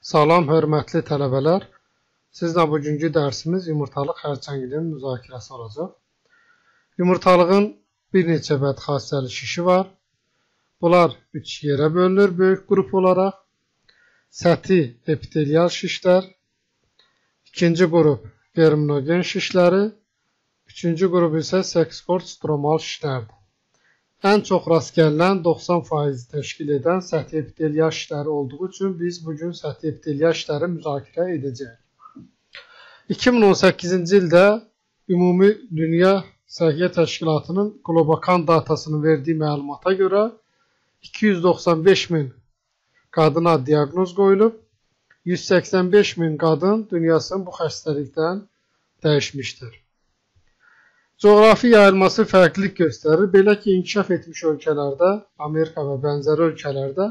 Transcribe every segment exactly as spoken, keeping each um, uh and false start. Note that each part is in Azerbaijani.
Salam, hörmətli tələbələr. Sizlə bugünkü dərsimiz yumurtalıq xərçənginin müzakirəsi olacaq. Yumurtalığın bir neçə bədxassəli şişi var. Bunlar üç yerə bölünür böyük qrup olaraq. Səthi epitelial şişlər, ikinci qrup germinogen şişləri, üçüncü qrup isə sekskort stromal şişlərdir. Ən çox rast gələn doxsan faiz təşkil edən səthi epitelial şişləri olduğu üçün biz bugün səthi epitelial şişləri müzakirə edəcəyik. iki min on səkkizinci ildə Ümumi Dünya Səhiyyə Təşkilatının Qlobakan datasının verdiyi məlumata görə iki yüz doxsan beş min qadına diaqnoz qoyulub, yüz səksən beş min qadın dünyasını bu xəstəlikdən dəyişmişdir. Coğrafi yayılması fərqlilik göstərir. Belə ki, inkişaf etmiş ölkələrdə, Amerika və bənzəri ölkələrdə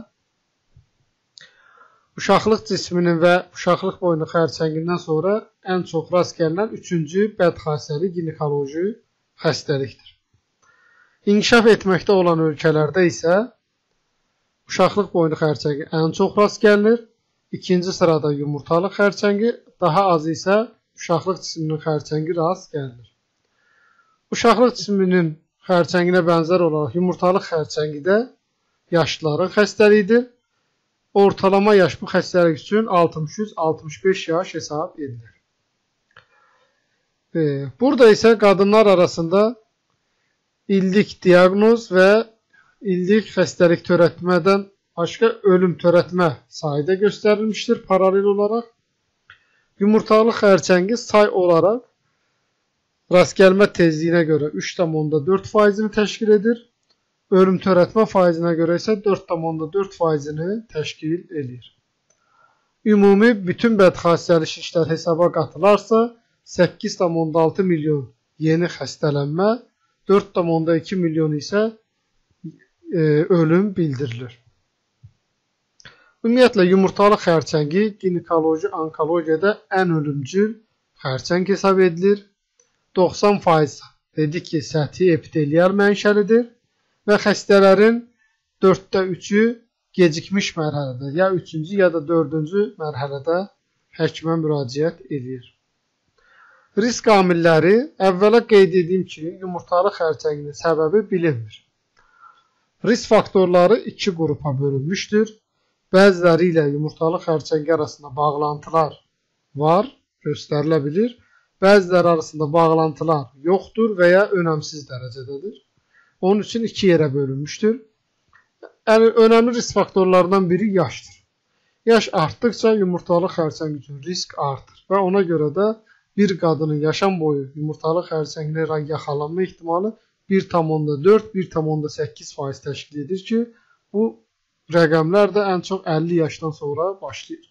uşaqlıq cisminin və uşaqlıq boynu xərçəngindən sonra ən çox rast gələn üçüncü bədxassəli ginekoloji xəstəlikdir. İnkişaf etməkdə olan ölkələrdə isə uşaqlıq boynu xərçəngi ən çox rast gəlinir. İkinci sırada yumurtalıq xərçəngi, daha az isə uşaqlıq cisminin xərçəngi rast gəlinir. Uşaqlıq cisminin xərçənginə bənzər olaraq yumurtalıq xərçəngi də yaşlıların xəstəliyidir. Ortalama yaş bu xəstəlik üçün altmış üç altmış beş yaş hesab edilir. Burada isə qadınlar arasında illik diaqnoz və illik xəstəlik törətmədən başqa ölüm törətmə sayı da göstərilmişdir paralel olaraq. Yumurtalıq xərçəngi say olaraq rast gəlmə tezliyinə görə üç tam onda dörd faizini təşkil edir. Ölüm törətmə faizinə görə isə dörd tam onda dörd faizini təşkil edir. Ümumi bütün bədxassəli şişlər hesaba qatılarsa səkkiz tam onda altı milyon yeni xəstələnmə, dörd tam onda iki milyon isə e, ölüm bildirilir. Ümumiyyətlə, yumurtalıq xərçəngi ginekoloji onkologiyada ən ölümcül xərçəng hesab edilir. doxsan faiz dedik ki, səthi epitelial mənşəlidir və xəstələrin dörddə üçü gecikmiş mərhələdə, ya üçüncü ya da dördüncü mərhələdə həkimə müraciət edir. Risk amilləri əvvəla qeyd edeyim ki, yumurtalıq xərçənginin səbəbi bilinmir. Risk faktorları iki qrupa bölünmüşdür. Bəziləri ilə yumurtalıq xərçəngi arasında bağlantılar var, göstərilə bilir. Bəziləri arasında bağlantılar yoxdur və ya önəmsiz dərəcədədir. Onun üçün iki yerə bölünmüşdür. Yəni, önəmli risk faktorlarından biri yaşdır. Yaş artdıkca yumurtalıq xərçəngi üçün risk artır və ona görə də bir qadının yaşam boyu yumurtalıq xərçənginə yaxalanma ehtimalı bir tam onda dörd bir tam onda səkkiz faiz təşkil edir ki, bu rəqəmlər də ən çox əlli yaşdan sonra başlayır.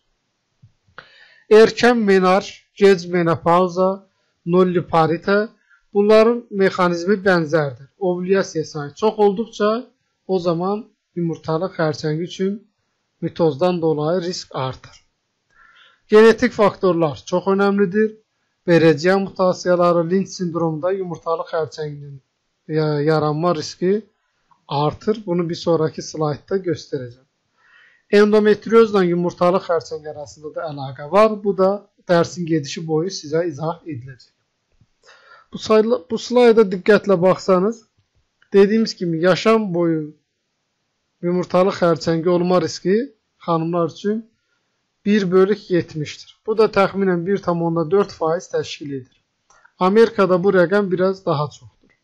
Erkən menarj, gec menopauza, nulliparitə, bunların mexanizmi bənzərdir. Ovulyasiya sayı çox olduqca o zaman yumurtalıq xərçəngi üçün mitozdan dolayı risk artır. Genetik faktorlar çox önəmlidir. Bereciya mutasiyaları, Lynch sindromunda yumurtalıq xərçənginin yaranma riski artır. Bunu bir sonraki slaytda göstərəcəm. Endometriozla yumurtalıq xərçəng arasında da əlaqə var. Bu da dərsin gedişi boyu sizə izah ediləcək. Bu, sayla, bu slayda diqqətlə baxsanız, dediyimiz kimi yaşam boyu yumurtalıq xərçəngi olma riski xanımlar üçün bir bölük yetmişdir. Bu da təxminən bir tam onda dörd faiz təşkil edir. Amerikada bu rəqəm biraz daha çoxdur.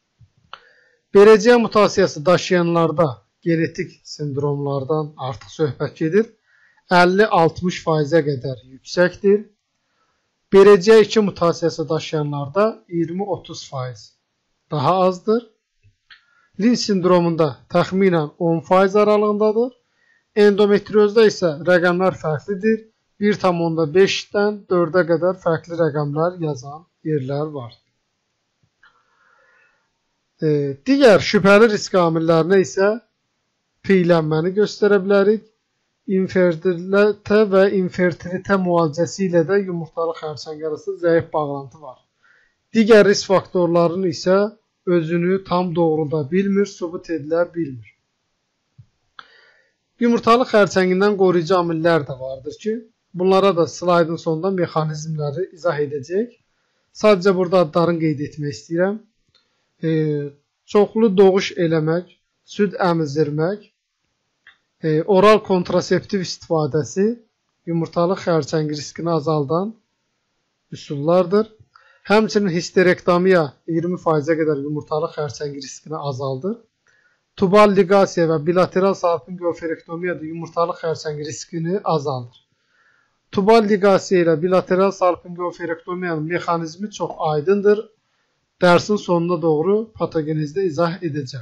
Bereciya mutasiyası daşıyanlarda genetik sindromlardan artıq söhbət gedir. əlli altmış faizə qədər yüksəkdir. Bereciya iki mutasiyası daşıyanlarda iyirmi otuz faiz daha azdır. Lynch sindromunda təxminən on faiz aralığındadır. Endometriozda isə rəqəmlər fərqlidir. bir tam onda beşdən dördə qədər fərqli rəqəmlər yazan yerlər var. E, digər şübhəli risk amillərinə isə piylənməni göstərə bilərik. İnfertilitə və infertilitə müalicəsi ilə də yumurtalıq xərçəngi arasında zəif bağlantı var. Digər risk faktorlarının isə özünü tam doğrulda bilmir, sübut edilə bilmir. Yumurtalıq xərçəngindən qoruyucu amillər də vardır ki, bunlara da slaydın sonunda mexanizmləri izah edəcək. Sadəcə burada adlarını qeyd etmək istəyirəm. E, çoxlu doğuş eləmək, süd əmizdirmək, e, oral kontraseptiv istifadəsi yumurtalıq xərçəngi riskini azaldan üsullardır. Həmçinin histerektomiya iyirmi faizə qədər yumurtalıq xərçəngi riskini azaldır. Tubal ligasiya və bilateral salpingoferektomiya da yumurtalıq xərçəngi riskini azaldır. Tubal ligasiya ilə bilateral salpingoferektomiyanın mexanizmi çox aydındır. Dərsin sonuna doğru patogenezdə izah edəcəm.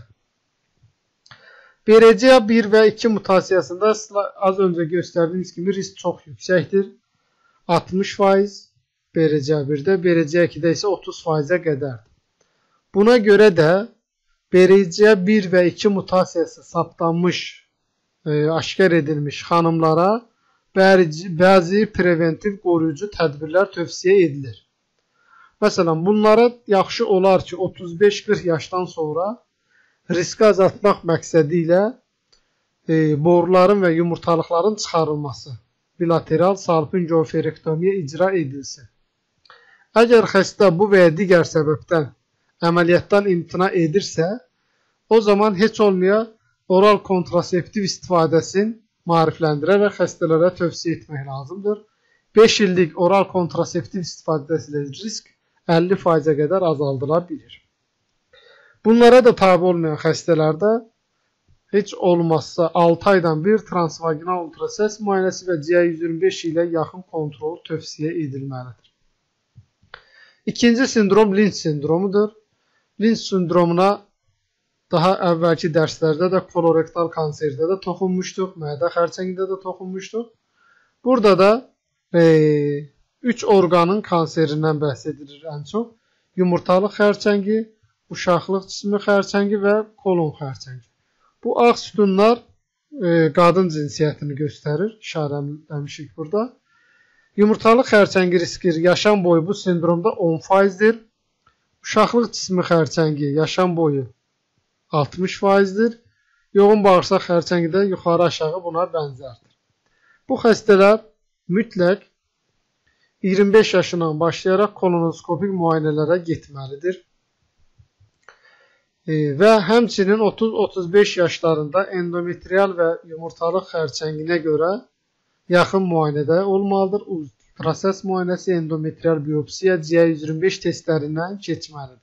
B R C A bir və iki mutasiyasında az öncə göstərdiyimiz kimi risk çox yüksəkdir. altmış faiz B R C A birdə, B R C A ikidə isə otuz faizə qədərdir. Buna görə də B R C A bir və iki mutasiyası saptanmış, e, aşkar edilmiş xanımlara bəzi preventiv qoruyucu tədbirlər tövsiyə edilir. Məsələn, bunlara yaxşı olar ki, otuz beş qırx yaşdan sonra riski azaltmaq məqsədi ilə e, boruların və yumurtalıqların çıxarılması, bilateral salpingoferektomiya icra edilsin. Əgər xəstə bu və ya digər səbəbdən əməliyyatdan imtina edirsə, o zaman heç olmaya oral kontraseptiv istifadəsini maarifləndirərək xəstələrə tövsiyə etmək lazımdır. beş illik oral kontraseptiv istifadəsi ilə risk əlli faizə qədər azaldıla bilir. Bunlara da tabi olmayan xəstələrdə heç olmazsa altı aydan bir transvaginal ultrasəs müayinəsi və C A yüz iyirmi beş ilə yaxın kontrol tövsiyə edilməlidir. İkinci sindrom Lynch sindromudur. Lynch sindromuna daha əvvəlki dərslərdə də kolorektal kanserdə də toxunmuşduq, mədə xərçəngində də toxunmuşduq. Burada da e, üç orqanın kanserindən bəhs edilir ən çox. Yumurtalıq xərçəngi, uşaqlıq cismi xərçəngi və kolon xərçəngi. Bu ağ sütunlar e, qadın cinsiyyətini göstərir, işarələmişik burada. Yumurtalıq xərçəngi riski yaşam boyu bu sindromda on faizdir. Uşaqlıq cismi xərçəngi yaşam boyu altmış faizdir. Yoğun bağırsaq xərçəngi də yuxarı aşağı buna bənzərdir. Bu xəstələr mütləq iyirmi beş yaşından başlayaraq kolonoskopik müayinələrə getməlidir. E, və həmçinin otuz otuz beş yaşlarında endometrial və yumurtalıq xərçənginə görə yaxın müayinədə olmalıdır. Ultrasəs müayinəsi, endometrial biopsiya, C A yüz iyirmi beş testlərindən keçməlidir.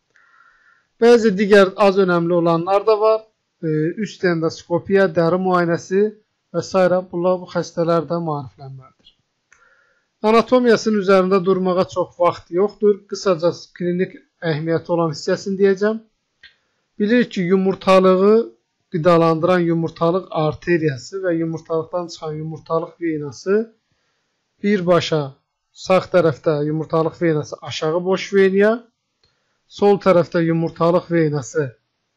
Bəzi digər az önəmli olanlar da var. E, üst endoskopiya, dəri müayinəsi və s. Bunlar bu xəstələrdə maariflənməlidir. Anatomiyasının üzərində durmağa çox vaxt yoxdur. Qısaca klinik əhəmiyyəti olan hissəsini deyəcəm. Bilirik ki, yumurtalığı qidalandıran yumurtalıq arteriyası və yumurtalıqdan çıxan yumurtalıq venası birbaşa sağ tərəfdə yumurtalıq venası aşağı boş veniya, sol tərəfdə yumurtalıq venası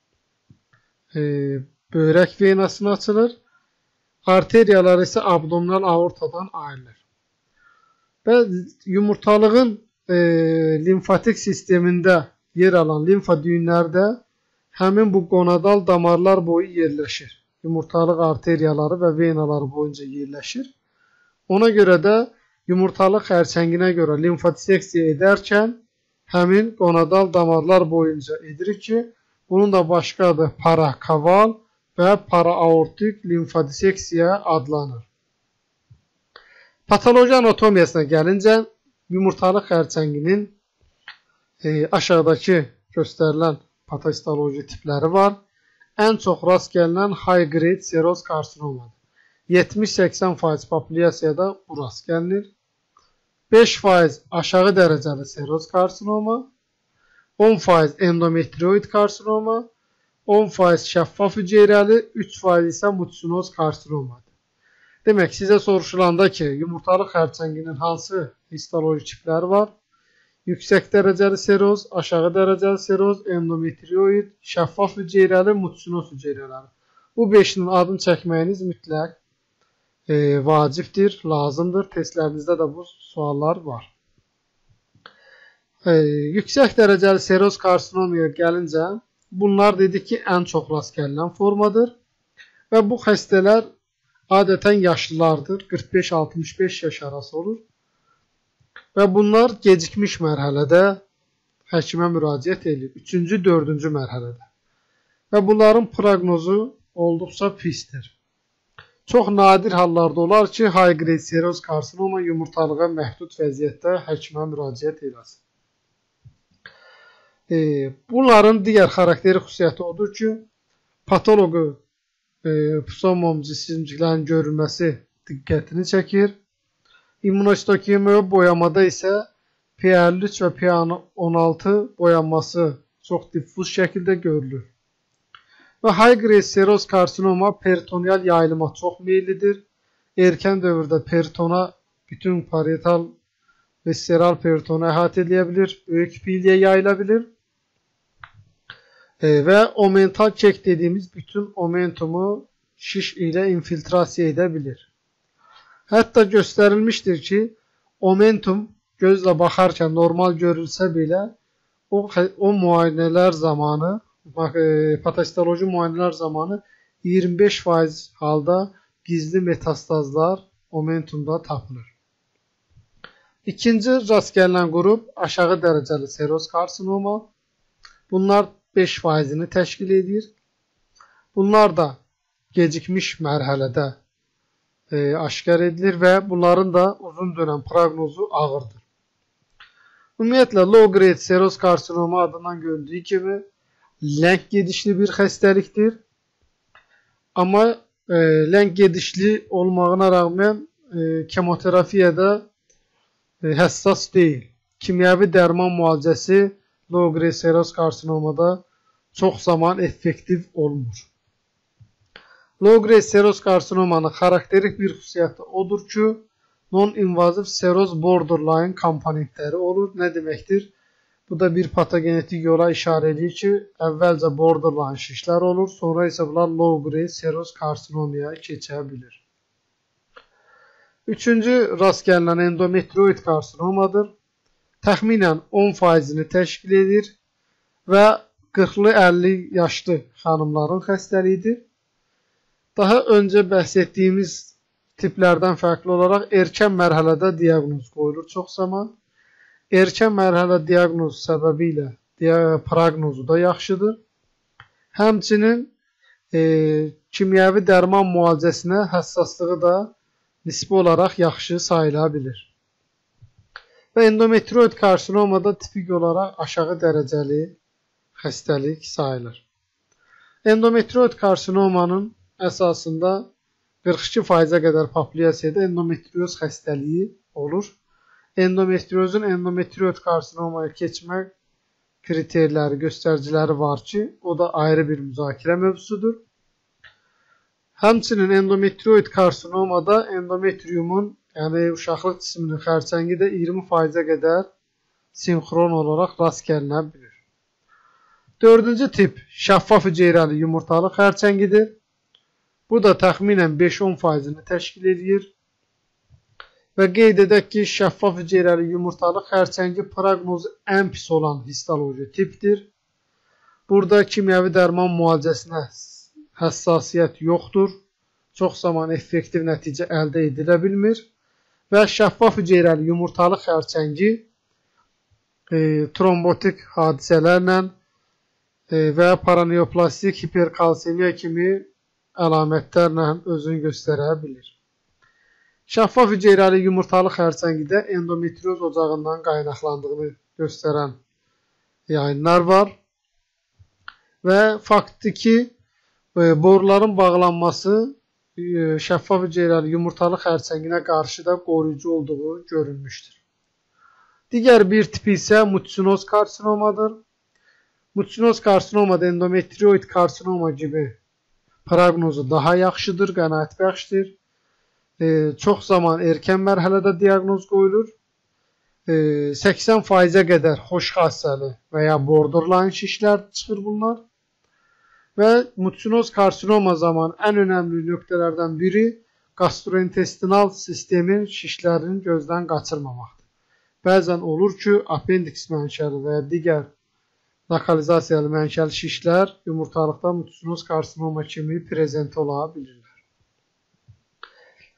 e, böyrək venasına açılır. Arteriyalar isə abdominal aortadan ayrılır. Və yumurtalığın e, limfatik sistemində yer alan limfa düyünlərdə həmin bu qonadal damarlar boyu yerləşir. Yumurtalıq arteriyaları və venaları boyunca yerləşir. Ona görə də yumurtalıq xərçənginə görə limfodiseksiya edərkən həmin qonadal damarlar boyunca edirik ki, bunun da başqa adı parakaval və paraaortik limfodiseksiya adlanır. Patoloji anatomiyasına gəlincə, yumurtalıq xərçənginin e, aşağıdakı göstərilən patostoloji tipləri var. Ən çox rast gəlinən high grade seroz karsinomadır. yetmiş səksən faiz populyasiyada bu rast gəlinir. beş faiz aşağı dərəcəli seroz karsinoma, on faiz endometrioid karsinoma, on faiz şəffaf hüceyrəli, üç faiz isə mutsinoz karsinomadır. Demək, sizə soruşulanda ki, yumurtalıq xərçənginin hansı histoloji tipləri var? Yüksək dərəcəli seroz, aşağı dərəcəli seroz, endometrioid, şəffaf hüceyrəli, mutsinoz hüceyrələri. Bu beşinin adını çəkməyiniz mütləq e, vacibdir, lazımdır. Testlərinizdə də bu suallar var. E, yüksək dərəcəli seroz karsinomaya gəlincə, bunlar dedik ki, ən çox rast gəlinən formadır. Və bu xəstələr adətən yaşlılardır, qırx beş altmış beş yaş arası olur və bunlar gecikmiş mərhələdə həkimə müraciət edir, üçüncü, dördüncü mərhələdə və bunların proqnozu olduqca pisdir. Çox nadir hallarda olar ki, high grade seroz karsinoma yumurtalığa məhdud vəziyyətdə həkimə müraciət eləsin. E, bunların digər xarakteri xüsusiyyəti odur ki, patoloqu e, pseudomom cisimciklərin görülməsi diqqətini çəkir. İmmunohistokimiya boyamada isə P əlli üç və P on altı boyanması çox diffuz şəkildə görülür. Və high grade seroz karsinoma peritoneal yayılıma çox meyillidir. Erkən dövrdə peritona, bütün parietal və steral peritonu əhatə edə bilir, böyük piliyə yayıla bilir. E, və omental kek dediyimiz bütün omentumu şiş ilə infiltrasiya edə bilir. Hətta göstərilmişdir ki, omentum gözlə baxarkən normal görülsə belə, o, o müayinələr zamanı, patostoloji müayinələr zamanı iyirmi beş faiz halda gizli metastazlar omentumda tapılır. İkinci rast gələn qrup aşağı dərəcəli seroz karsinoma. Bunlar beş faizini təşkil edir. Bunlar da gecikmiş mərhələdə e, aşkar edilir və bunların da uzun dönəm proqnozu ağırdır. Ümumiyyətlə, low grade seroz karsinoma adından görüldüyü kimi ləng gedişli bir xəstəlikdir. Amma e, ləng gedişli olmağına rağmen e, kemoterapiyada e, həssas deyil. Kimyəvi dərman müalicəsi low grade seroz karsinomada çox zaman effektiv olmur. Low grade seroz karsinomanın xarakterik bir xüsusiyyəti odur ki, non-invaziv seroz borderline komponentləri olur. Nə deməkdir? Bu da bir patogenetik yola işarə edir ki, əvvəlcə borderline şişlər olur, sonra isə bunlar low grade seroz karsinomaya keçə bilir. Üçüncü rast gəlinən endometrioid karsinomadır. Təxminən on faizini təşkil edir və qırxlı əlli yaşlı xanımların xəstəliyidir. Daha öncə bəhs etdiyimiz tiplərdən fərqli olaraq erkən mərhələdə diaqnoz qoyulur çox zaman. Erkən mərhələ diaqnozu səbəbilə proqnozu da yaxşıdır. Həmçinin e, kimyəvi dərman müalicəsinə həssaslığı da nisbi olaraq yaxşı sayıla bilir. Və endometrioid karsinomada tipik olaraq aşağı dərəcəli xəstəlik sayılır. Endometrioid karsinomanın əsasında qırx iki faizə qədər populyasiyada endometrioz xəstəliyi olur. Endometriozun endometrioid karsinomaya keçmə kriterləri, göstəriciləri var ki, o da ayrı bir müzakirə mövzusudur. Həmçinin endometrioid karsinomada endometriumun, yəni uşaqlıq cisminin xərçəngi də iyirmi faizə qədər sinxron olaraq rast gəlinə bilir. Dördüncü tip şəffaf hüceyrəli yumurtalı xərçəngidir. Bu da təxminən beş on faizini təşkil edir. Və qeyd edək ki, şəffaf hüceyrəli yumurtalı xərçəngi proqnozu ən pis olan histoloji tipdir. Burada kimyəvi dərman müalicəsinə həssasiyyət yoxdur. Çox zaman effektiv nəticə əldə edilə bilmir. Və şəffaf hüceyrəli yumurtalı xərçəngi e, trombotik hadisələrlə e, və paraneoplastik hiperkalsemiya kimi əlamətlərlə özünü göstərə bilir. Şəffaf hüceyrəli yumurtalı xərçəngidə endometrioz ocağından qaynaqlandığını göstərən yayınlar var. Və faktdır ki, boruların bağlanması şəffaf hüceyrəli yumurtalı xərçənginə qarşı da qoruyucu olduğu görülmüşdür. Digər bir tipi isə mutsinoz karsinomadır. Mutsinoz karsinomada endometrioid karsinoma gibi proqnozu daha yaxşıdır, qənaətbəxşdir. E, çox zaman erkən mərhələdə diaqnoz qoyulur. E, səksən faizə qədər xoş xassəli və ya borderline şişlər çıxır bunlar. Və mutsinoz karsinoma zamanı ən önəmli nöqtələrdən biri gastrointestinal sistemin şişlərinin gözdən qaçırmamaqdır. Bəzən olur ki, apendiks mənşəli və ya digər lokalizasiyalı mənşəli şişlər yumurtalıqda mutsinoz karsinoma kimi prezent ola bilirlər.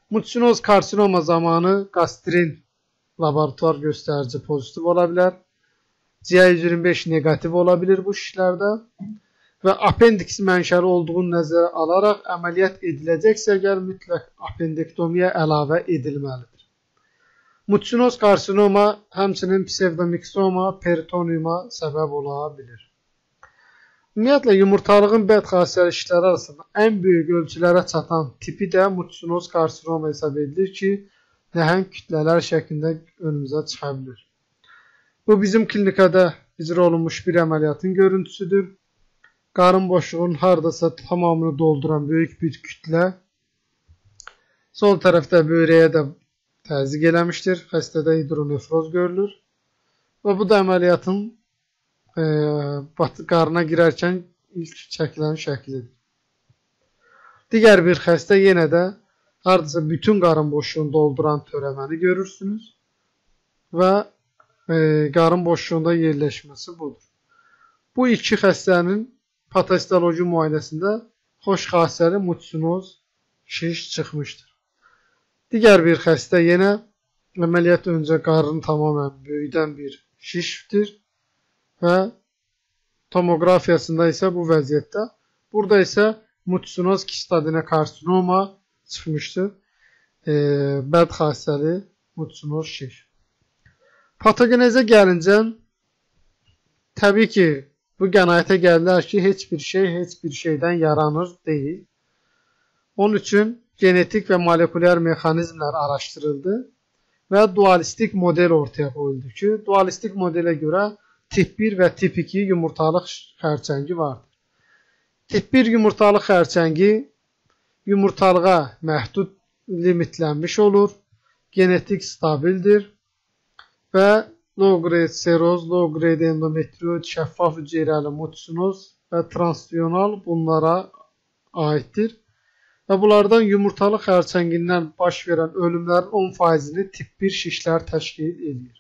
Mutsinoz karsinoma zamanı qastrin laboratuvar göstərici pozitiv ola bilər. C A yüz iyirmi beş negativ ola bilir bu şişlərdə və apendiks mənşəli olduğunu nəzərə alaraq əməliyyat ediləcəksə əgər mütləq apendektomiya əlavə edilməlidir. Mutsinoz karsinoma həmçinin psevdomiksoma, peritoniuma səbəb ola bilir. Ümumiyyətlə, yumurtalığın bədxassəli şişləri arasında ən böyük ölçülərə çatan tipi də mutsinoz karsinoma hesab edilir ki, nəhəng kütlələr şəklində önümüzə çıxa bilir. Bu, bizim klinikada icra olunmuş bir əməliyyatın görüntüsüdür. Qarın boşluğunun haradasa tamamını dolduran böyük bir kütlə sol tərəfdə böyrəyə də təzyiq eləmişdir. Xəstədə hidronefroz görülür. Və bu da əməliyyatın e, qarına girərkən ilk çəkilən şəklidir. Digər bir xəstə yenə də haradasa bütün qarın boşluğunu dolduran törəməni görürsünüz və e, qarın boşluğunda yerləşməsi budur. Bu iki xəstənin patostoloji müayinəsində xoş xassəli mutsinoz şiş çıxmışdır. Digər bir xəstə yenə əməliyyat öncə qarın tamamən böyüdən bir şişdir və tomografiyasında isə bu vəziyyətdə. Burada isə mutsinoz kistadina karsinoma çıxmışdır. E, bəd xassəli mutsinoz şiş. Patogenezə gəlincə, təbii ki, bu qənaətə gəlirlər ki, heç bir şey, heç bir şeydən yaranır deyil. Onun üçün genetik və molekulyar mexanizmlər araşdırıldı və dualistik model ortaya qoyuldu ki, dualistik modelə görə tip bir və tip iki yumurtalıq xərçəngi vardır. Tip bir yumurtalıq xərçəngi yumurtalığa məhdud limitlənmiş olur, genetik stabildir və low-grade seroz, low-grade endometrioid, şəffaf hüceyrəli mutsinoz və transitional bunlara aiddir. Və bunlardan yumurtalıq xərçəngindən baş verən ölümlərin on faizini tip bir şişlər təşkil edir.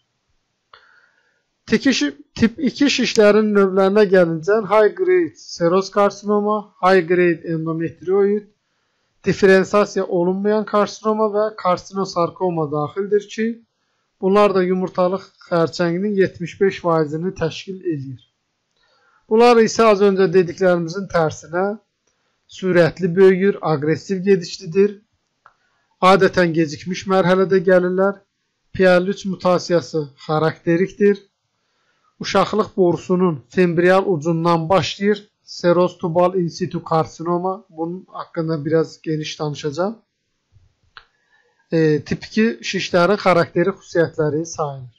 Tip iki şişlərin növlərinə gəlincə high-grade seroz karsinoma, high-grade endometrioid, diferensiyasiya olunmayan karsinoma və karsinosarkoma daxildir ki, bunlar da yumurtalıq xərçənginin yetmiş beş faizini təşkil edir. Bunlar isə az öncə dediklərimizin tərsinə sürətli böyüyür, aqressiv gedişlidir, adətən gecikmiş mərhələdə gəlirlər, P L üç mutasiyası xarakterikdir, uşaqlıq borusunun fembrial ucundan başlayır, seroz tubal in situ karsinoma, bunun haqqında biraz geniş danışacağım. E, tip iki şişlərin xarakteri xüsusiyyətləri sayılır.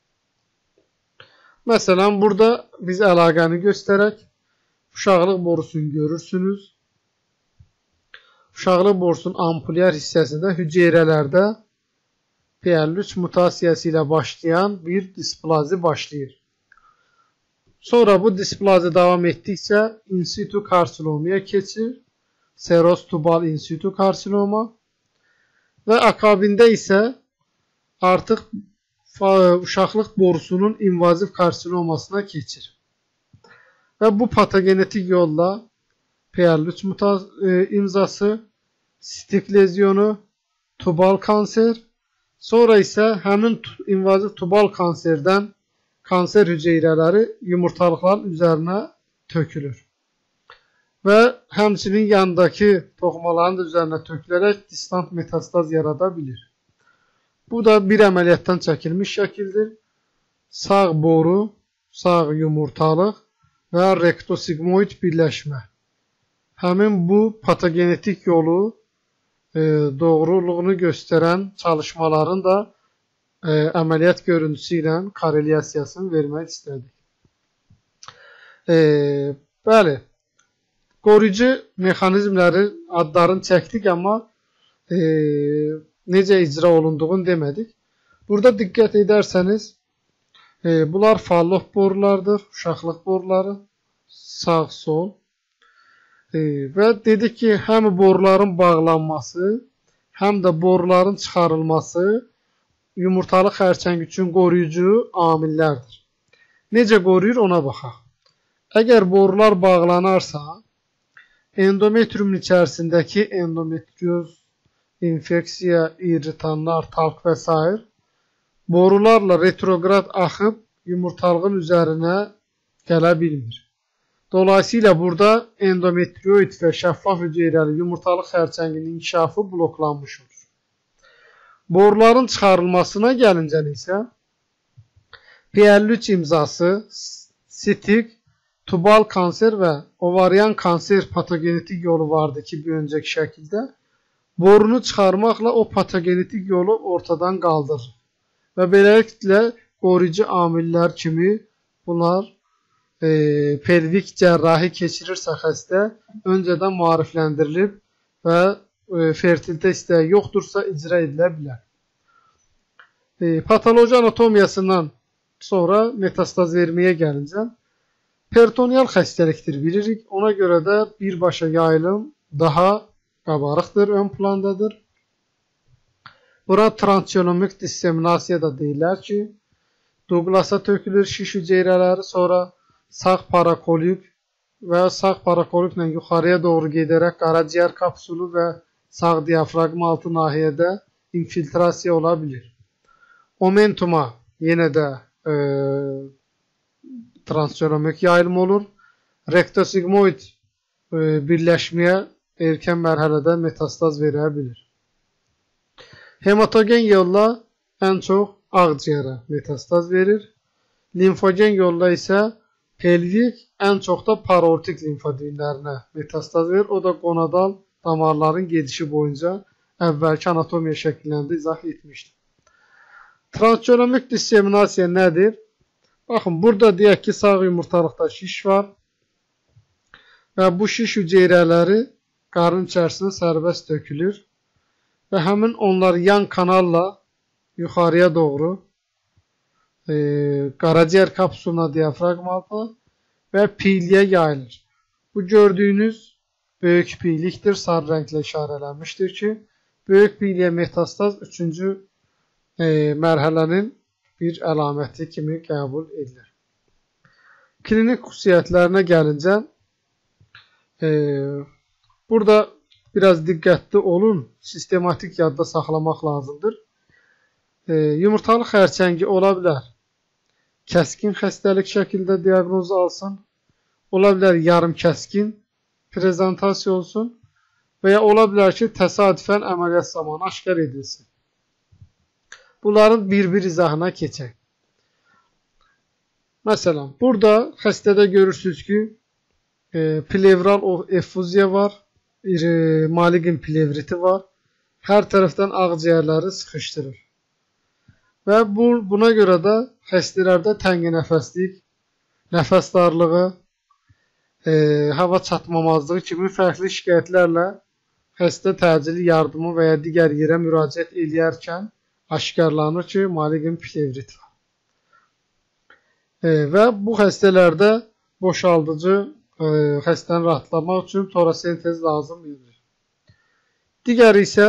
Məsələn, burada biz əlaqəni göstərək uşaqlıq borusunu görürsünüz. Uşaqlıq borusunun ampulyar hissəsində hüceyrələrdə P L üç mutasiyası ilə başlayan bir displazi başlayır. Sonra bu displazi davam etdikcə in situ karsinomaya keçir, seroz tubal in situ karsinoma və akabində isə artıq uşaqlıq borusunun invaziv karsinomasına keçir. Və bu patogenetik yolla P L üç imzası, sistik lezyonu, tubal kanser, sonra isə həmin invaziv tubal kanserdən kanser hüceyrələri yumurtalıqların üzərinə tökülür. Və həmçinin yandakı toxumaların da üzərinə tökülərək distant metastaz yarada bilir. Bu da bir əməliyyatdan çəkilmiş şəkildir. Sağ boru, sağ yumurtalıq və rektosigmoid birləşmə. Həmin bu patogenetik yolu e, doğruluğunu göstərən çalışmaların da e, əməliyyat görüntüsü ilə korelyasiyasını vermək istədik. E, bəli, qoruyucu mexanizmləri adlarını çəkdik, amma e, necə icra olunduğunu demədik. Burada diqqət edərsəniz, e, bunlar fallop borulardır, uşaqlıq boruları, sağ, sol. E, və dedik ki, həm boruların bağlanması, həm də boruların çıxarılması yumurtalıq xərçəng üçün qoruyucu amillərdir. Necə qoruyur ona baxaq. Əgər borular bağlanarsa, endometriumun içərisindəki endometrioz infeksiya, irritanlar, talk və s. borularla retrograd axıb yumurtalığın üzərinə gələ bilmir. Dolayısıyla burada endometrioid və şəffaf hüceyrəli yumurtalıq xərçənginin inkişafı bloklanmış olur. Boruların çıxarılmasına gəlincə isə P əlli üç imzası sitik, tubal kanser və ovaryan kanser patogenetik yolu vardı ki, bir öncəki şəkildə. Borunu çıxarmaqla o patogenetik yolu ortadan qaldırır. Və beləliklə qoruyucu amillər kimi bunlar e, pelvik cərrahi keçirirsə xəstə öncədən maarifləndirilib və e, fertilitə istəyi yoxdursa icra edilə bilər. E, patoloji anatomiyasından sonra metastaz verməyə gəlincə, peritoneal xəstəlikdir bilirik. Ona görə də birbaşa yayılım daha qabarıqdır, ön plandadır. Bura transgenomik disseminasiya da deyirlər ki, Douglasa tökülür şiş hüceyrələri, sonra sağ parakolik və sağ parakoliklə yuxarıya doğru gedərək qaraciyər kapsulu və sağ diafraqma altı nahiyədə infiltrasiya ola bilir. Omentuma yenə də e, transgenomik yayılma olur. Rektosigmoid e, birləşməyə erkən mərhələdə metastaz verə bilir. Hematogen yolla ən çox ağciyərə metastaz verir. Limfogen yolla isə pelvik, ən çox da parortik limfodinlərinə metastaz verir. O da qonadal damarların gedişi boyunca əvvəlki anatomiya şəkillərində izah etmişdir. Transgenomik disseminasiya nədir? Baxın, burada deyək ki, sağ yumurtalıqda şiş var və bu şiş hüceyrələri qarın içərisinə sərbəst tökülür və həmin onlar yan kanalla yuxarıya doğru e, qaraciyər kapsuluna, diafraqma altına və piyliyə yayılır. Bu gördüyünüz böyük piylikdir, sarı rənglə işarələnmişdir ki, böyük piyliyə metastaz üçüncü e, mərhələnin bir əlaməti kimi qəbul edilir. Klinik xüsusiyyətlərinə gəlincə, e, burada biraz diqqətli olun, sistematik yadda saxlamaq lazımdır. E, yumurtalıq xərçəngi ola bilər kəskin xəstəlik şəkildə diaqnoz alsın, ola bilər yarım kəskin prezentasiya olsun və ya ola bilər ki, təsadüfən əməliyyat zamanı aşkar edilsin. Bunların bir-bir izahına keçək. Məsələn, burada xəstədə görürsünüz ki, e, plevral effuziya var, bir e, maligin plevriti var, hər tərəfdən ağciyərləri sıxışdırır. Və bu, buna görə də xəstələrdə təngi nəfəslik, nəfəs darlığı, e, hava çatmamazlığı kimi fərqli şikayətlərlə xəstə təcili yardımı və ya digər yerə müraciət edərkən aşkarlanır ki, maligin plevrit var. E, və bu xəstələrdə boşaldıcı e, xəstəni rahatlamaq üçün torasentez lazım edilir. Digəri isə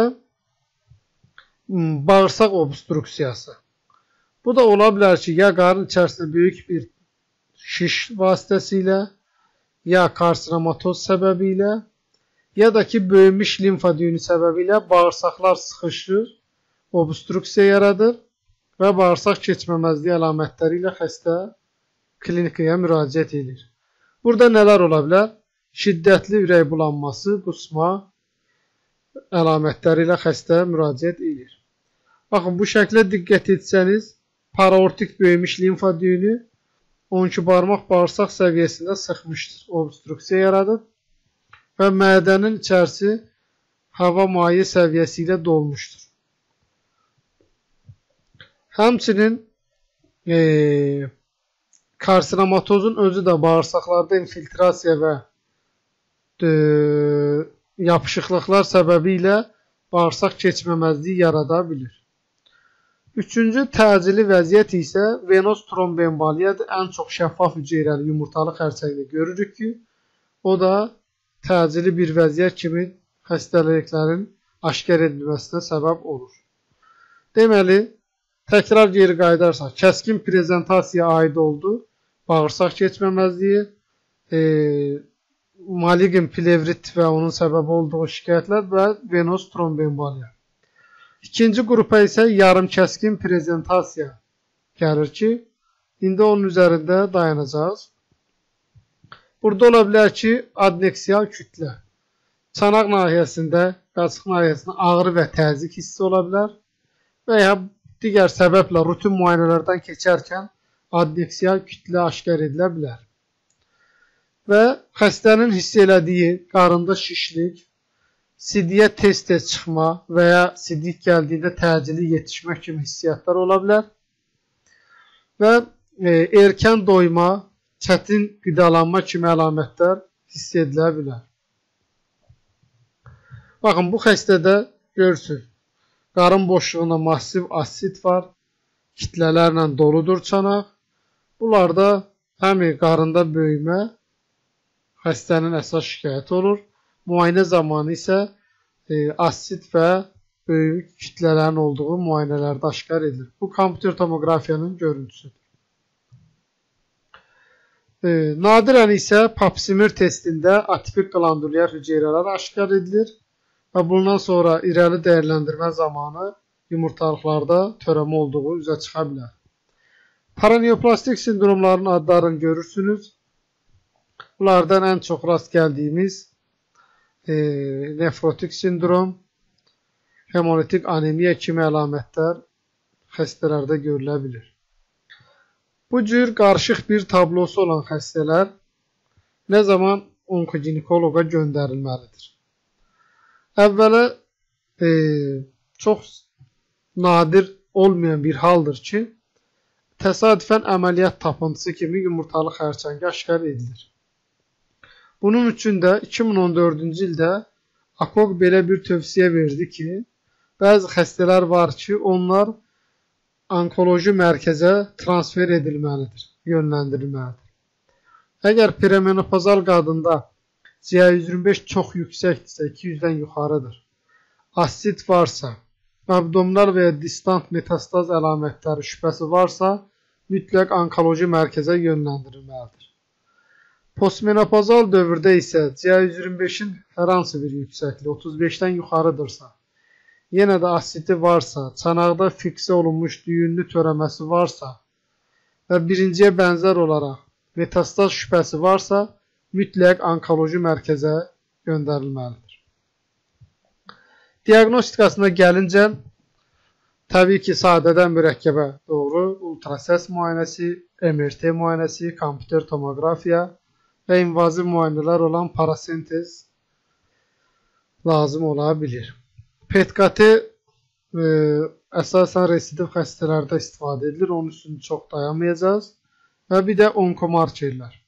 bağırsaq obstruksiyası. Bu da ola bilər ki, ya qarın içərisində böyük bir şiş vasitəsilə, ya karsinomatoz səbəbi ilə, ya da ki, böyümüş limfa düyünü səbəbi ilə bağırsaqlar sıxışır, obstruksiya yaradır və bağırsaq keçməməzliyi əlamətləri ilə xəstə klinikaya müraciət edir. Burada nələr ola bilər? Şiddətli ürək bulanması, qusma əlamətləri ilə xəstə müraciət edir. Baxın, bu şəklə diqqət etsəniz, paraortik böyümüş limfa düyünü on iki barmaq bağırsaq səviyyəsində sıxmışdır, obstruksiya yaradır və mədənin içərisi hava maye səviyyəsi ilə dolmuşdur. Həmçinin e, karsinomatozun özü də bağırsaqlarda infiltrasiya və e, yapışıqlıqlar səbəbi ilə bağırsaq keçməməzliyi yarada bilir. Üçüncü təcili vəziyyət isə venoz tromboemboliyadır. Ən çox şəffaf hüceyrəli yumurtalıq xərçəngdə görürük ki, o da təcili bir vəziyyət kimi xəstəliklərin aşkar edilməsinə səbəb olur. Deməli, təkrar geri qayıdarsaq, kəskin prezentasiya aid oldu, bağırsaq keçməməzliyi, e, maligin plevrit və onun səbəbi olduğu şikayətlər və venoz tromboemboliya. İkinci qrupa isə yarım kəskin prezentasiya gəlir ki, indi onun üzərində dayanacağız. Burada ola bilər ki, adneksial kütlə. Çanaq nahiyəsində, qaçıq nahiyəsində ağrı və təzyiq hissi ola bilər və ya digər səbəblə rutin müayinələrdən keçərkən adneksial kütlə aşkar edilə bilər. Və xəstənin hiss elədiyi qarında şişlik, sidiyə tez-tez çıxma və ya sidik gəldiyində təcili yetişmək kimi hissiyatlar ola bilər. Və e, erkən doyma, çətin qidalanma kimi əlamətlər hiss edilə bilər. Baxın, bu xəstədə görürsünüz, qarın boşluğunda massiv asit var, kitlələrlə doludur çanaq. Bunlarda həm qarında böyümə xəstənin əsas şikayəti olur. Müayinə zamanı isə e, asit və böyük kütlələrin olduğu müayinələrdə aşkar edilir. Bu kompüter tomoqrafiyanın görüntüsüdür. E, nadirən isə pap smear testində atipik qlandulyar hüceyrələr aşkar edilir və bundan sonra irəli dəyərləndirmə zamanı yumurtalıqlarda törəmə olduğu üzə çıxa bilər. Paraneoplastik sindromların adlarını görürsünüz. Bunlardan ən çox rast gəldiyimiz e, nefrotik sindrom, hemolitik anemiya kimi əlamətlər xəstələrdə görülə bilir. Bu cür qarışıq bir tablosu olan xəstələr nə zaman onkoginekoloqa göndərilməlidir? Əvvələ e, çox nadir olmayan bir haldır ki, təsadüfən əməliyyat tapıntısı kimi yumurtalı xərçəngi aşkar edilir. Bunun üçün də iki min on dördüncü ildə A K O G belə bir tövsiyə verdi ki, bəzi xəstələr var ki, onlar onkoloji mərkəzə transfer edilməlidir, yönləndirilməlidir. Əgər premenopozal qadında C A yüz iyirmi beş çox yüksəkdirsə, iki yüzdən yuxarıdır, asit varsa, abdominal və ya distant metastaz əlamətləri şübhəsi varsa, mütləq onkoloji mərkəzə yönləndirilməlidir. Postmenopozal dövrdə isə C A yüz iyirmi beşin hər hansı bir yüksəkliyi otuz beşdən yuxarıdırsa, yenə də asiti varsa, çanaqda fiksə olunmuş düyünlü törəməsi varsa və birinciyə bənzər olaraq metastaz şübhəsi varsa, mütləq onkoloji mərkəzə göndərilməlidir. Diaqnostikasına gəlincə, təbii ki, sadədən mürəkkəbə doğru ultrasəs müayinəsi, M R T müayinəsi, kompüter tomoqrafiya və invaziv müayinələr olan parasentez lazım ola bilir. P E T K T e, əsasən residiv xəstələrdə istifadə edilir, onun üstünü çox dayanmayacağız və bir də onkomarkerlər.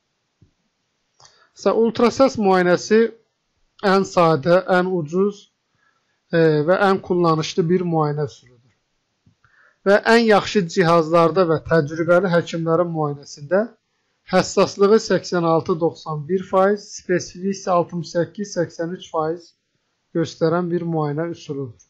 Ultrasəs müayinəsi ən sadə, ən ucuz e, və ən kullanışlı bir müayinə üsuludur. Və ən yaxşı cihazlarda və təcrübəli həkimlərin müayinəsində həssaslığı səksən altı doxsan bir faiz, spesifiliyi isə altmış səkkiz səksən üç faiz göstərən bir müayinə üsuludur.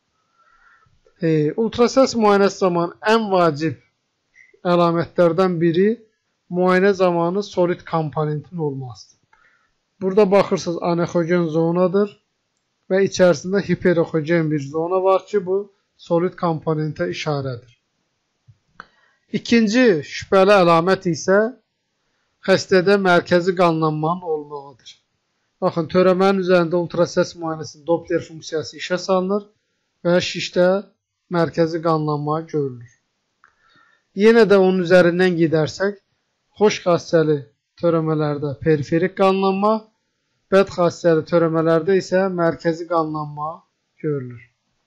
E, ultrasəs müayinəsi zamanı ən vacib əlamətlərdən biri müayinə zamanı solid komponentin olmasıdır. Burada baxırsınız, anekogen zonadır və içərisində hiperekogen bir zona var ki, bu solid komponentə işarədir. İkinci şübhəli əlamət isə xəstədə mərkəzi qanlanmanın olmağıdır. Baxın, törəmənin üzərində ultrasəs müayinəsinin Doppler funksiyası işə salınır və şişdə mərkəzi qanlanma görülür. Yenə də onun üzərindən gedərsək, xoş xassəli törəmələrdə periferik qanlanma, bəd xassəli törəmələrdə isə mərkəzi qanlanma görülür.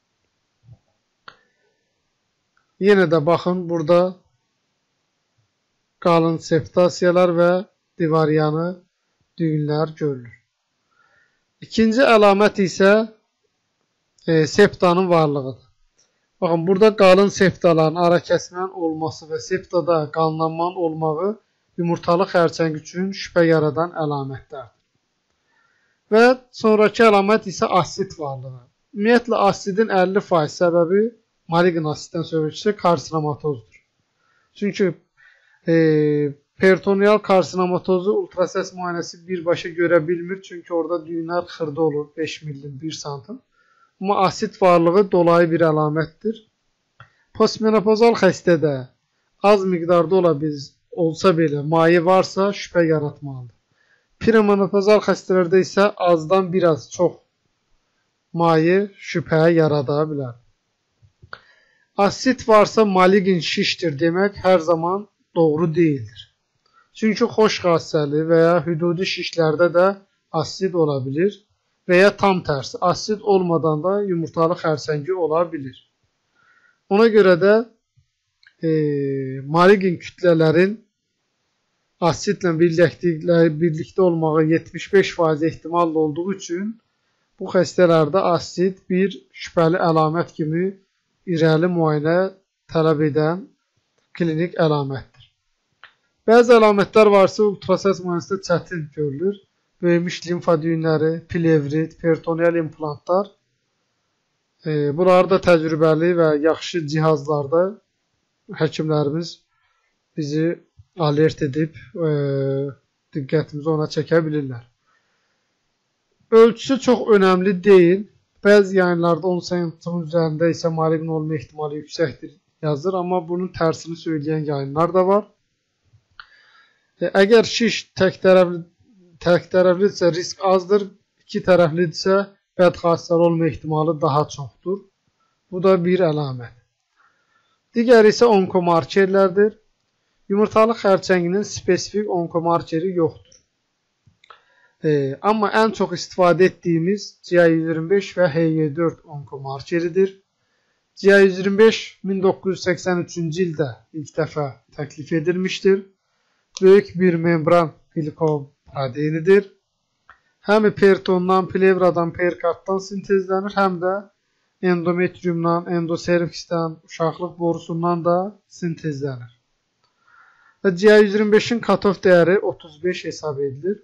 Yenə də baxın, burada qalın septasiyalar və divaryanı düyünlər görülür. İkinci əlamət isə e, septanın varlığıdır. Baxın, burada qalın septaların ara kəsmənin olması və septada qanlanmanın olmağı yumurtalı xərçəng üçün şübhə yaradan əlamətlərdir. Və sonraki əlamət isə asit varlığı. Ümumiyyətlə, asidin əlli faiz səbəbi malign asitdən söhbət karsinamatozudur. Çünki e, peritoneal karsinamatozu ultrasəs müayinəsi birbaşa görə bilmir. Çünki orada düyünlər xırda olur, beş millim, bir santim. Amma asid varlığı dolayı bir əlamətdir. Postmenopozal xəstədə az miqdarda ola biz olsa belə maye varsa şübhə yaratmalıdır. Premenopozal xəstələrdə isə azdan biraz çox maye şübhə yarada bilər. Asid varsa maligin şişdir demək hər zaman doğru deyildir. Çünki xoş xassəli və ya hüdudi şişlərdə də asid ola bilir və ya tam tərsi asid olmadan da yumurtalı xərsəngi ola bilir. Ona görə də e, maligin kütlələrin asidlə birlikdə olmağı yetmiş beş faiz ehtimallı olduğu üçün bu xəstələrdə asid bir şübhəli əlamət kimi irəli müayinə tələb edən klinik əlamətdir. Bəzi əlamətlər varsa ultrasəs müayinəsində çətin görülür. Böyümüş limfa düyünləri, plevrit, peritoneal implantlar. E, bunları da təcrübəli və yaxşı cihazlarda həkimlərimiz bizi alert edib e, diqqətimizi ona çəkə bilirlər. Ölçüsü çox önəmli deyil. Bəzi yayınlarda on sentimetrin üzərində isə maligin olma ehtimalı yüksəkdir yazır, amma bunun tərsini söyləyən yayınlar da var. E, əgər şiş tək tərəfli, tək tərəflidirsə risk azdır, iki tərəflidirsə bədxassəli olma ehtimalı daha çoxdur. Bu da bir əlamət. Digəri isə onkomarkerlərdir. Yumurtalı xərçənginin spesifik onkomarkeri yoxdur. E, amma ən çox istifadə etdiyimiz C A yüz iyirmi beş və H Y dörd onkomarkeridir. C A yüz iyirmi beş min doqquz yüz səksən üçüncü ildə ilk dəfə təklif edilmişdir. Böyük bir membran glikoproteinidir. Həm peritondan, plevradan, perikarddan sintezlənir, həm də endometriumdan, endoserviksdən, uşaqlıq borusundan da sintezlənir. Və C A yüz iyirmi beşin katof dəyəri otuz beş hesab edilir.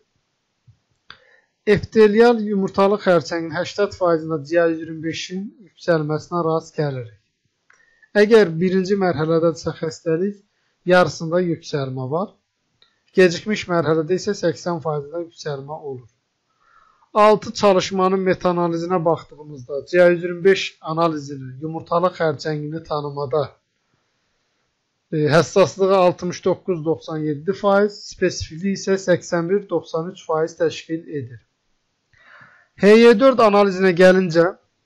Epitelial yumurtalı xərçəngin səksən faizində C A yüz iyirmi beşin yüksəlməsinə rast gəlirik. Əgər birinci mərhələdədirsə xəstəlik, yarısında yüksəlmə var. Gecikmiş mərhələdə isə səksən faizində yüksəlmə olur. altı çalışmanın meta-analizinə baxdığımızda C A yüz iyirmi beş analizini yumurtalı xərçəngini tanımada e, həssaslığı altmış doqquz doxsan yeddi faiz, spesifikliyi isə səksən bir doxsan üç faiz təşkil edir. H Y dörd analizinə gəlincə,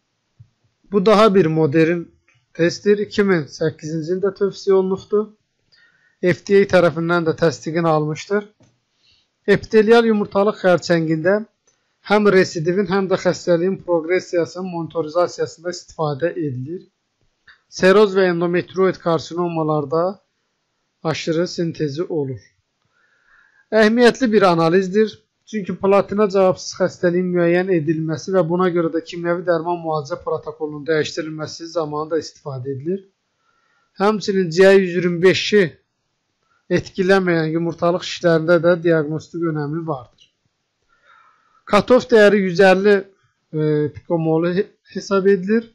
bu daha bir modern testdir. iki min səkkizinci ildə tövsiyə olunubdur. F D A tərəfindən də təsdiqini almışdır. Epitelial yumurtalıq xərçəngində həm residivin, həm də xəstəliyin progressiyasının monitorizasiyasında istifadə edilir. Seroz və endometrioid karsinomalarda aşırı sintezi olur. Əhəmiyyətli bir analizdir. Çünki platina cavabsız xəstəliyin müəyyən edilməsi və buna görə də kimyəvi dərman müalicə protokolunun dəyişdirilməsi zamanı da istifadə edilir. Həmçinin C A yüz iyirmi beşi etkiləməyən yumurtalıq şişlərində də diaqnostik önəmi vardır. Katof dəyəri yüz əlli e, pikomolu hesab edilir.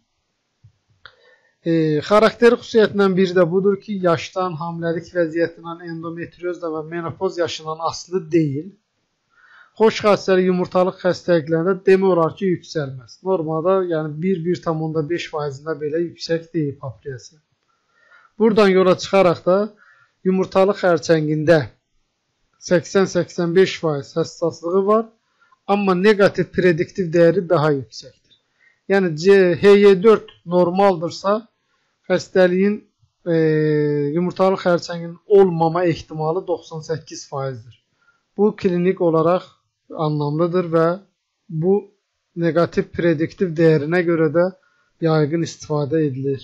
E, xarakteri xüsusiyyətindən biri də budur ki, yaşdan, hamiləlik vəziyyətindən, endometriozda və menopoz yaşından asılı deyil. Xoş xassəli yumurtalıq xəstəliklərində demək olar ki, yüksəlməz. Normalda yəni bir bir tam onda beş faizində belə yüksək deyil papriyası. Buradan yola çıxaraq da yumurtalıq xərçəngində səksən səksən beş faiz həssaslığı var, amma negativ prediktiv dəyəri daha yüksəkdir. Yəni H Y dörd normaldırsa, xəstəliyin e, yumurtalıq xərçənginin olmama ehtimalı doxsan səkkiz faizdir. Bu klinik olaraq anlamlıdır və bu negativ prediktiv dəyərinə görə də yaygın istifadə edilir.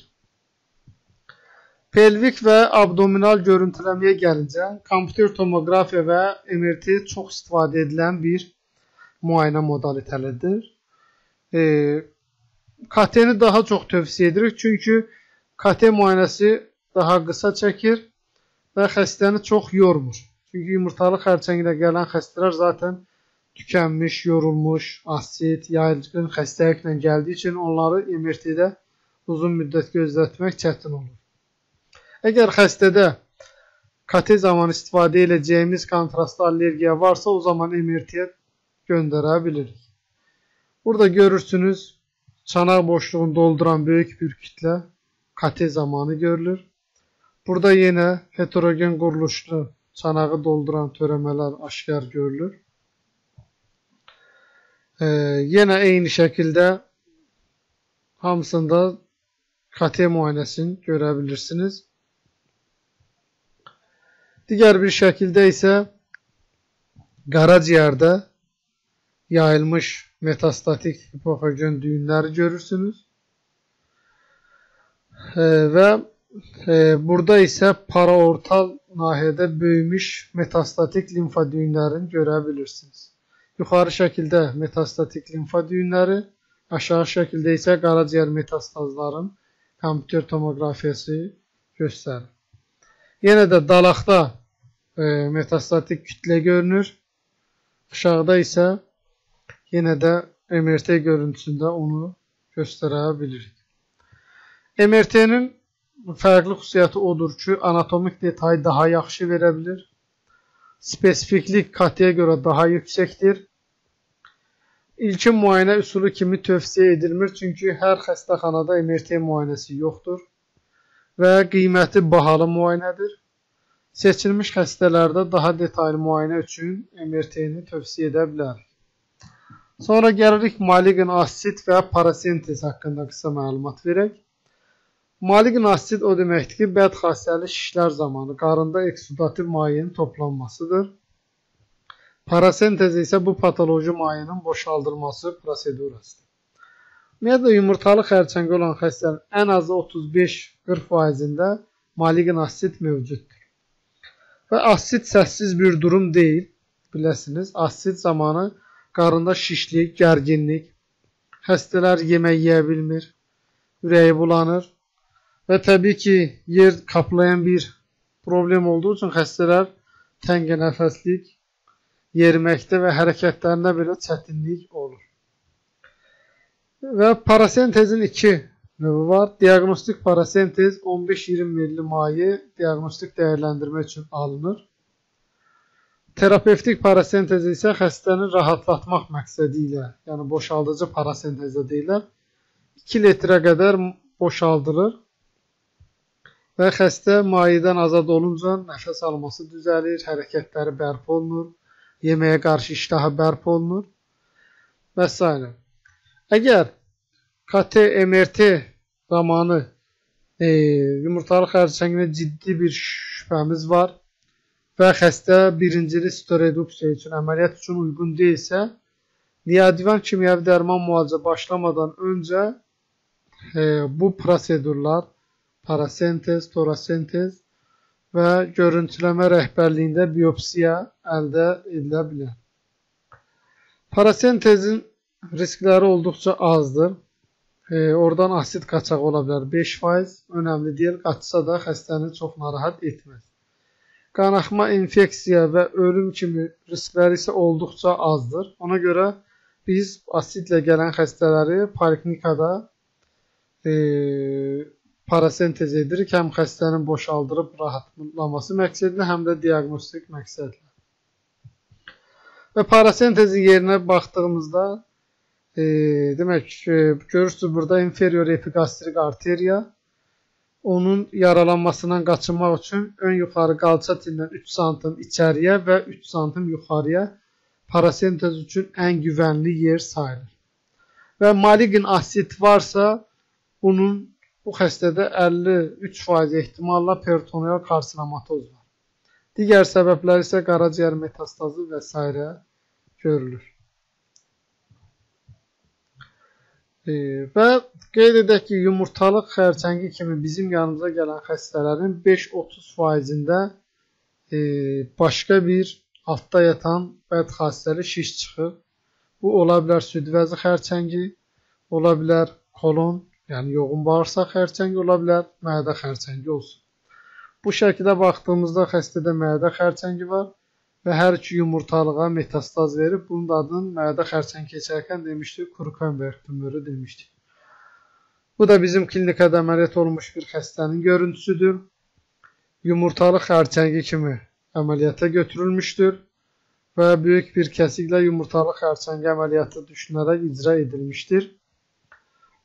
Pelvik və abdominal görüntüləməyə gəlincə, kompüter tomoqrafiya və M R T çox istifadə edilən bir müayinə modalitəlidir. E, K T-ni daha çox tövsiyə edirik, çünki K T müayinəsi daha qısa çəkir və xəstəni çox yormur. Çünki yumurtalı xərçənglə gələn xəstələr zaten tükənmiş, yorulmuş, asid, yayılgın xəstəliklə gəldiyi üçün onları M R T-də uzun müddət gözlətmək çətin olur. Əgər xəstədə K T zamanı istifadə edəcəyimiz kontrastlı allergiya varsa, o zaman M R T-yə göndərə bilirik. Burada görürsünüz, çanaq boşluğunu dolduran böyük bir kütlə kate zamanı görülür. Burada yenə heterogen quruluşlu çanağı dolduran törəmələr aşkar görülür. Ee, yenə eyni şəkildə hamısında kate müayinəsini görə bilirsiniz. Digər bir şəkildə isə qaraciyərdə yayılmış metastatik hipoxagen düyünləri görürsünüz. Ee, və e, burada isə paraortal nahiyədə böyümüş metastatik limfa düyünlərini görə bilirsiniz. Yuxarı şəkildə metastatik limfa düyünləri, aşağı şəkildə isə qaraciyər metastazların kompüter tomoqrafiyası göstərir. Yenə də dalaqda e, metastatik kütlə görünür. Aşağıda isə yenə də M R T görüntüsündə onu göstərə bilirik. M R T'nin fərqli xüsusiyyəti odur ki, anatomik detayı daha yaxşı verə bilir. Spesifiklik katiyə görə daha yüksəkdir. İlkin müayinə üsulu kimi tövsiyə edilmir, çünki hər xəstəxanada M R T müayinəsi yoxdur və qiyməti bahalı müayinədir. Seçilmiş xəstələrdə daha detaylı müayinə üçün M R T-ni tövsiyə edə bilərik. Sonra gəlirik maliqin asit və parasentez haqqında qısa məlumat verək. Maliqin asit o deməkdir ki, bədxassəli şişlər zamanı qarında eksudativ mayenin toplanmasıdır. Parasentez isə bu patoloji mayenin boşaldılması prosedurasıdır. Ümumiyyətlə, yumurtalı xərçəngi olan xəstələrin ən azı otuz beş qırx faizində maliqin asit mövcuddur. Və asit səssiz bir durum deyil, biləsiniz. Asit zamanı qarında şişlik, gərginlik, xəstələr yemək yeyə bilmir, ürəyi bulanır. Və təbii ki, yer kaplayan bir problem olduğu üçün xəstələr təngə nəfəslik, yeriməkdə və hərəkətlərində belə çətinlik olur. Və parasentezin iki növü var. Diaqnostik parasentez on beş iyirmi milli maye diaqnostik dəyərləndirmə üçün alınır. Terapevtik parasentez isə xəstəni rahatlatmaq məqsədi ilə, yəni boşaldıcı parasentezə deyilər, iki litrə qədər boşaldılır. Və xəstə mayedən azad olunca nəfəs alması düzəlir, hərəkətləri bərpa olunur, yeməyə qarşı iştahı bərpa olunur və s. Əgər K T M R T zamanı e, yumurtalı xərçənginə ciddi bir şübhəmiz var və xəstə birincili steroidopsiya üçün, əməliyyat üçün uyğun deyilsə, neoadjuvant kimyəvi dərman müalicə başlamadan öncə e, bu prosedurlar parasentez, torasentez və görüntüləmə rəhbərliyində biopsiya əldə edilə bilər. Parasentezin riskləri olduqca azdır. E, oradan asid qaçağı ola bilər beş faiz. Önəmli deyil, qaçsa da xəstəni çox narahat etməz. Qanaxma, infeksiya və ölüm kimi riskləri isə olduqca azdır. Ona görə biz asidlə gələn xəstələri poliklinikada e, parasentez edirik, həm xəstənin boşaldırıb rahatlaması məqsədlə, həm də diaqnostik məqsədlə. Və parasentezin yerinə baxdığımızda, e, demək ki, görürsünüz burada inferior epigastrik arteriya, onun yaralanmasından qaçınmaq üçün ön yuxarı qalça tilindən üç santim içəriyə və üç santim yuxarıya parasentez üçün ən güvənli yer sayılır. Və maliqin asit varsa, bunun bu xəstədə əlli üç faiz ehtimalla peritoneal karsinomatoz var. Digər səbəblər isə qaraciyər metastazı və s. görülür. E, və qeyd edək ki, yumurtalıq xərçəngi kimi bizim yanımıza gələn xəstələrin beş otuz faizində e, başqa bir altda yatan bədxassəli şiş çıxır. Bu ola bilər südvəzi xərçəngi, ola bilər kolon, yəni yoğun bağırsaq xərçəngi, ola bilər mədə xərçəngi olsun. Bu şəkildə baxdığımızda xəstədə mədə xərçəngi var və hər iki yumurtalığa metastaz verib, bunun adını mədə xərçəngi keçərkən demişdik, Krukenberg tümörü demişdik. Bu da bizim klinikada əməliyyat olmuş bir xəstənin görüntüsüdür. Yumurtalıq xərçəngi kimi əməliyyata götürülmüşdür və böyük bir kəsiklə yumurtalıq xərçəngi əməliyyatı düşünərək icra edilmişdir.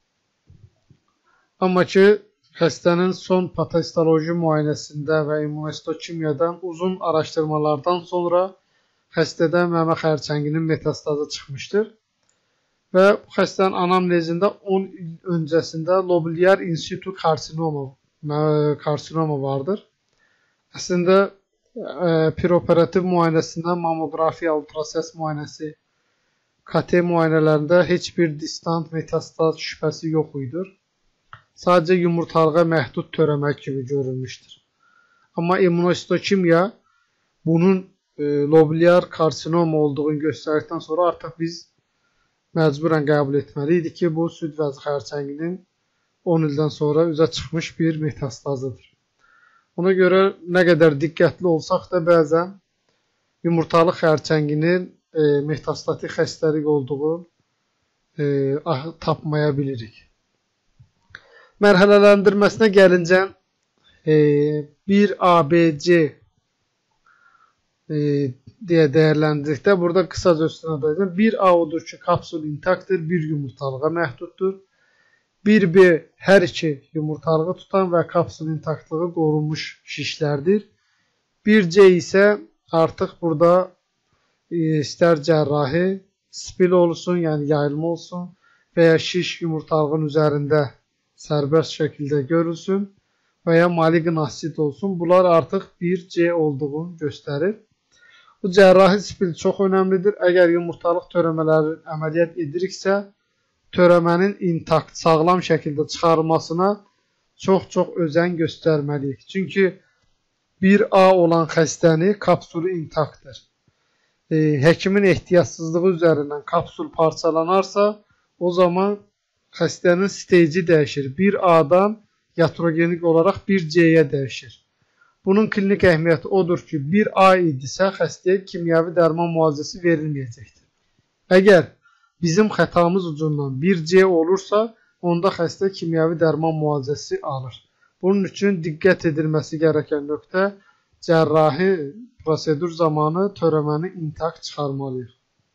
Amma ki, xəstənin son patoloji müayinəsində və immunohistokimyadan uzun araşdırmalardan sonra xəstədə məmə xərçənginin metastazı çıxmışdır və bu xəstənin anamnezində on il öncəsində lobulyar insitu karsinoma, karsinoma vardır. Əslində, preoperativ müayinəsində mamografiya, ultrasəs müayinəsi, K T müayinələrində heç bir distant metastaz şübhəsi yox idi. Sadəcə yumurtalığa məhdud törəmək kimi görülmüşdür. Amma immunohistokimya bunun e, lobulyar karsinoma olduğunu göstərdikdən sonra artıq biz məcburən qəbul etməliydik ki, bu süd vəzi xərçənginin on ildən sonra üzə çıxmış bir metastazıdır. Ona görə nə qədər diqqətli olsaq da bəzən yumurtalıq xərçənginin e, metastatik xəstəlik olduğunu e, tapmaya bilirik. Mərhələləndirməsinə gəlincə e, bir A B C e, deyə dəyərləndirdikdə burada qısaca üstünə dayacağım. bir A odur ki, kapsul intaktdır, bir yumurtalığa məhduddur. bir B hər iki yumurtalığı tutan və kapsul intaktlığı qorunmuş şişlərdir. bir C isə artıq burada e, istər cərrahi spil olsun, yəni yayılma olsun və ya şiş yumurtalığın üzərində sərbəst şəkildə görülsün və ya maliqin asid olsun. Bunlar artıq bir C olduğunu göstərir. Bu cərrahi spil çox önəmlidir. Əgər yumurtalıq törəmələri əməliyyat ediriksə, törəmənin intakt, sağlam şəkildə çıxarılmasına çox-çox özən göstərməliyik. Çünki bir A olan xəstəni kapsulu intaktdır. E, həkimin ehtiyatsızlığı üzərindən kapsul parçalanarsa, o zaman xəstənin steyci dəyişir. bir A'dan yatrogenik olaraq bir C'yə dəyişir. Bunun klinik əhəmiyyəti odur ki, bir A idisə xəstəyə kimyəvi dərman müalicəsi verilməyəcəkdir. Əgər bizim xətamız ucundan bir C olursa, onda xəstə kimyəvi dərman müalicəsi alır. Bunun üçün diqqət edilməsi gərəkən nöqtə cərrahi prosedur zamanı törəməni intakt çıxarmalıyıq.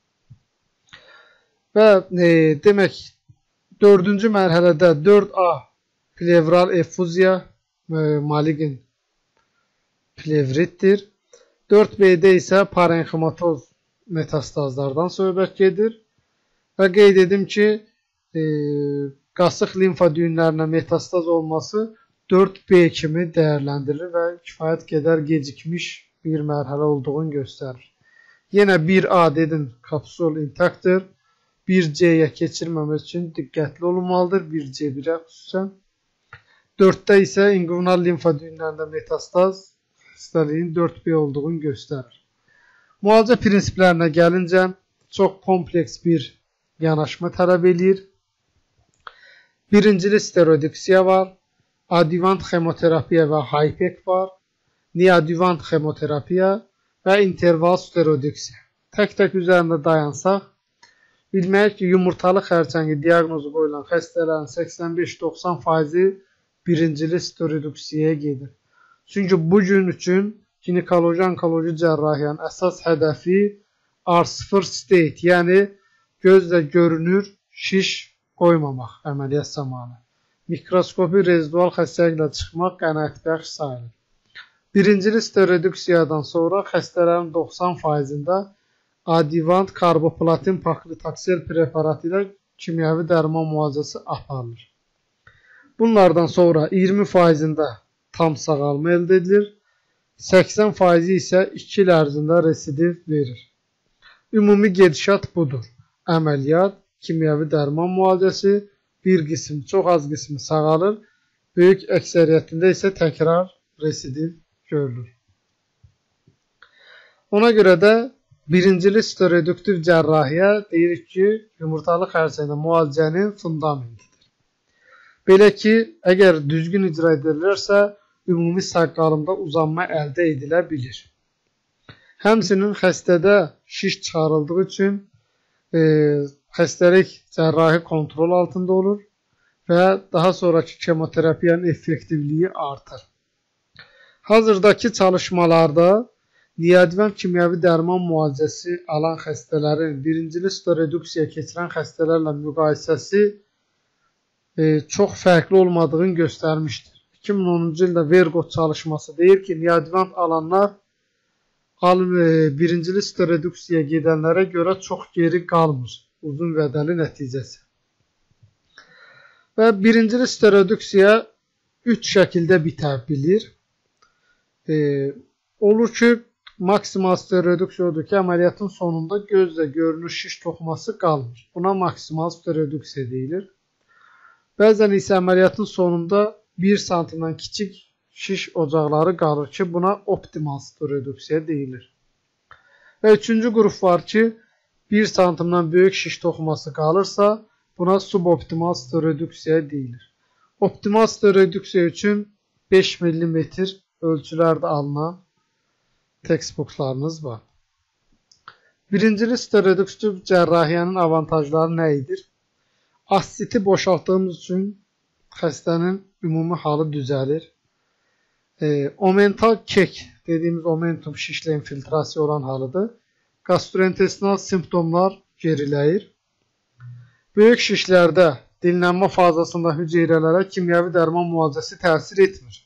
Və e, demək, dördüncü mərhələdə dörd A plevral effuziya e, maligin plevritdir. dörd B'də isə parenximatoz metastazlardan söhbət gedir. Və qeyd edim ki, e, qasıq limfa düyünlərinə metastaz olması dörd B kimi dəyərləndirilir və kifayət qədər gecikmiş bir mərhələ olduğunu göstərir. Yenə bir A dedim, kapsul intaktdır. bir C'yə keçirməmək üçün diqqətli olunmalıdır. bir C birə xüsusən. dörddə isə inguinal limfa düyünlərində metastaz xəstəliyin dörd B olduğunu göstərir. Müalicə prinsiplərinə gəlincə çox kompleks bir yanaşma tələb edir. Birincili steroidiksiya var, adjuvant xemoterapiya və HIPEC var, neoadjuvant xemoterapiya və interval steroidiksiya. Tək-tək üzərində dayansaq, bilməyək ki, yumurtalı xərçəngi diaqnozu qoyulan xəstələrin səksən beş doxsan faizi birincili steroidiksiyaya gedir. Çünki bu gün üçün ginekoloji onkoloji cərrahiyyənin əsas hədəfi R sıfır state, yəni gözlə görünür şiş qoymamaq əməliyyat zamanı. Mikroskopi rezidual xəstəliklə çıxmaq qənaətbəxş sayılır. Birincili steroidiksiyadan sonra xəstələrin doxsan faizində adjuvant karboplatin paklitaksel preparatı ilə kimyəvi dərman müalicəsi aparılır. Bunlardan sonra iyirmi faizində tam sağalma əldə edilir, səksən faizi isə iki il ərzində residiv verir. Ümumi gedişat budur. Əməliyyat, kimyəvi dərman müalicəsi, bir qism, çox az qismi sağalır, böyük əksəriyyətində isə təkrar residiv görülür. Ona görə də birincili steroidiktiv cərrahiyyə deyirik ki, yumurtalı xərçəngdə müalicənin fundamentidir. Belə ki, əgər düzgün icra edilərsə, ümumi sağqalımda uzanma əldə edilə bilir. Həmçinin xəstədə şiş çıxarıldığı üçün e, xəstəlik cərrahi kontrol altında olur və daha sonraki kemoterapiyanın effektivliyi artır. Hazırdakı çalışmalarda neoadjuvant kimyəvi dərman müalicəsi alan xəstələrin birincili steroidiksiyaya keçirən xəstələrlə müqayisəsi e, çox fərqli olmadığını göstərmişdir. iki min onuncu ildə Vergot çalışması deyir ki, neoadjuvant alanlar birinci stereoduksiyaya gedənlərə görə çox geri qalmır uzun vədəli nəticəsi. Və birinci stereoduksiya üç şəkildə bitə bilir. E, olur ki, maksimal stereoduksiya odur ki, əməliyyatın sonunda gözlə görünür şiş toxuması qalmır. Buna maksimal stereoduksiya deyilir. Bəzən isə əməliyyatın sonunda bir santimdən kiçik şiş ocaqları qalır ki, buna optimal stereoduksiya deyilir. Və üçüncü qrup var ki, bir santimdən böyük şiş toxuması qalırsa, buna suboptimal stereoduksiya deyilir. Optimal stereoduksiya üçün beş millimetr ölçülərdə alınan textbooklarınız var. Birinci stereoduksiya cərrahiyyənin avantajları nə edir? Asiti boşaltdığımız üçün xəstənin ümumi halı düzəlir. E, omental kek dediyimiz omentum şişlə infiltrasiya olan halıdır. Gastrointestinal simptomlar geriləyir. Böyük şişlərdə dinlənmə fazasında hüceyrələrə kimyəvi dərman müalicəsi təsir etmir.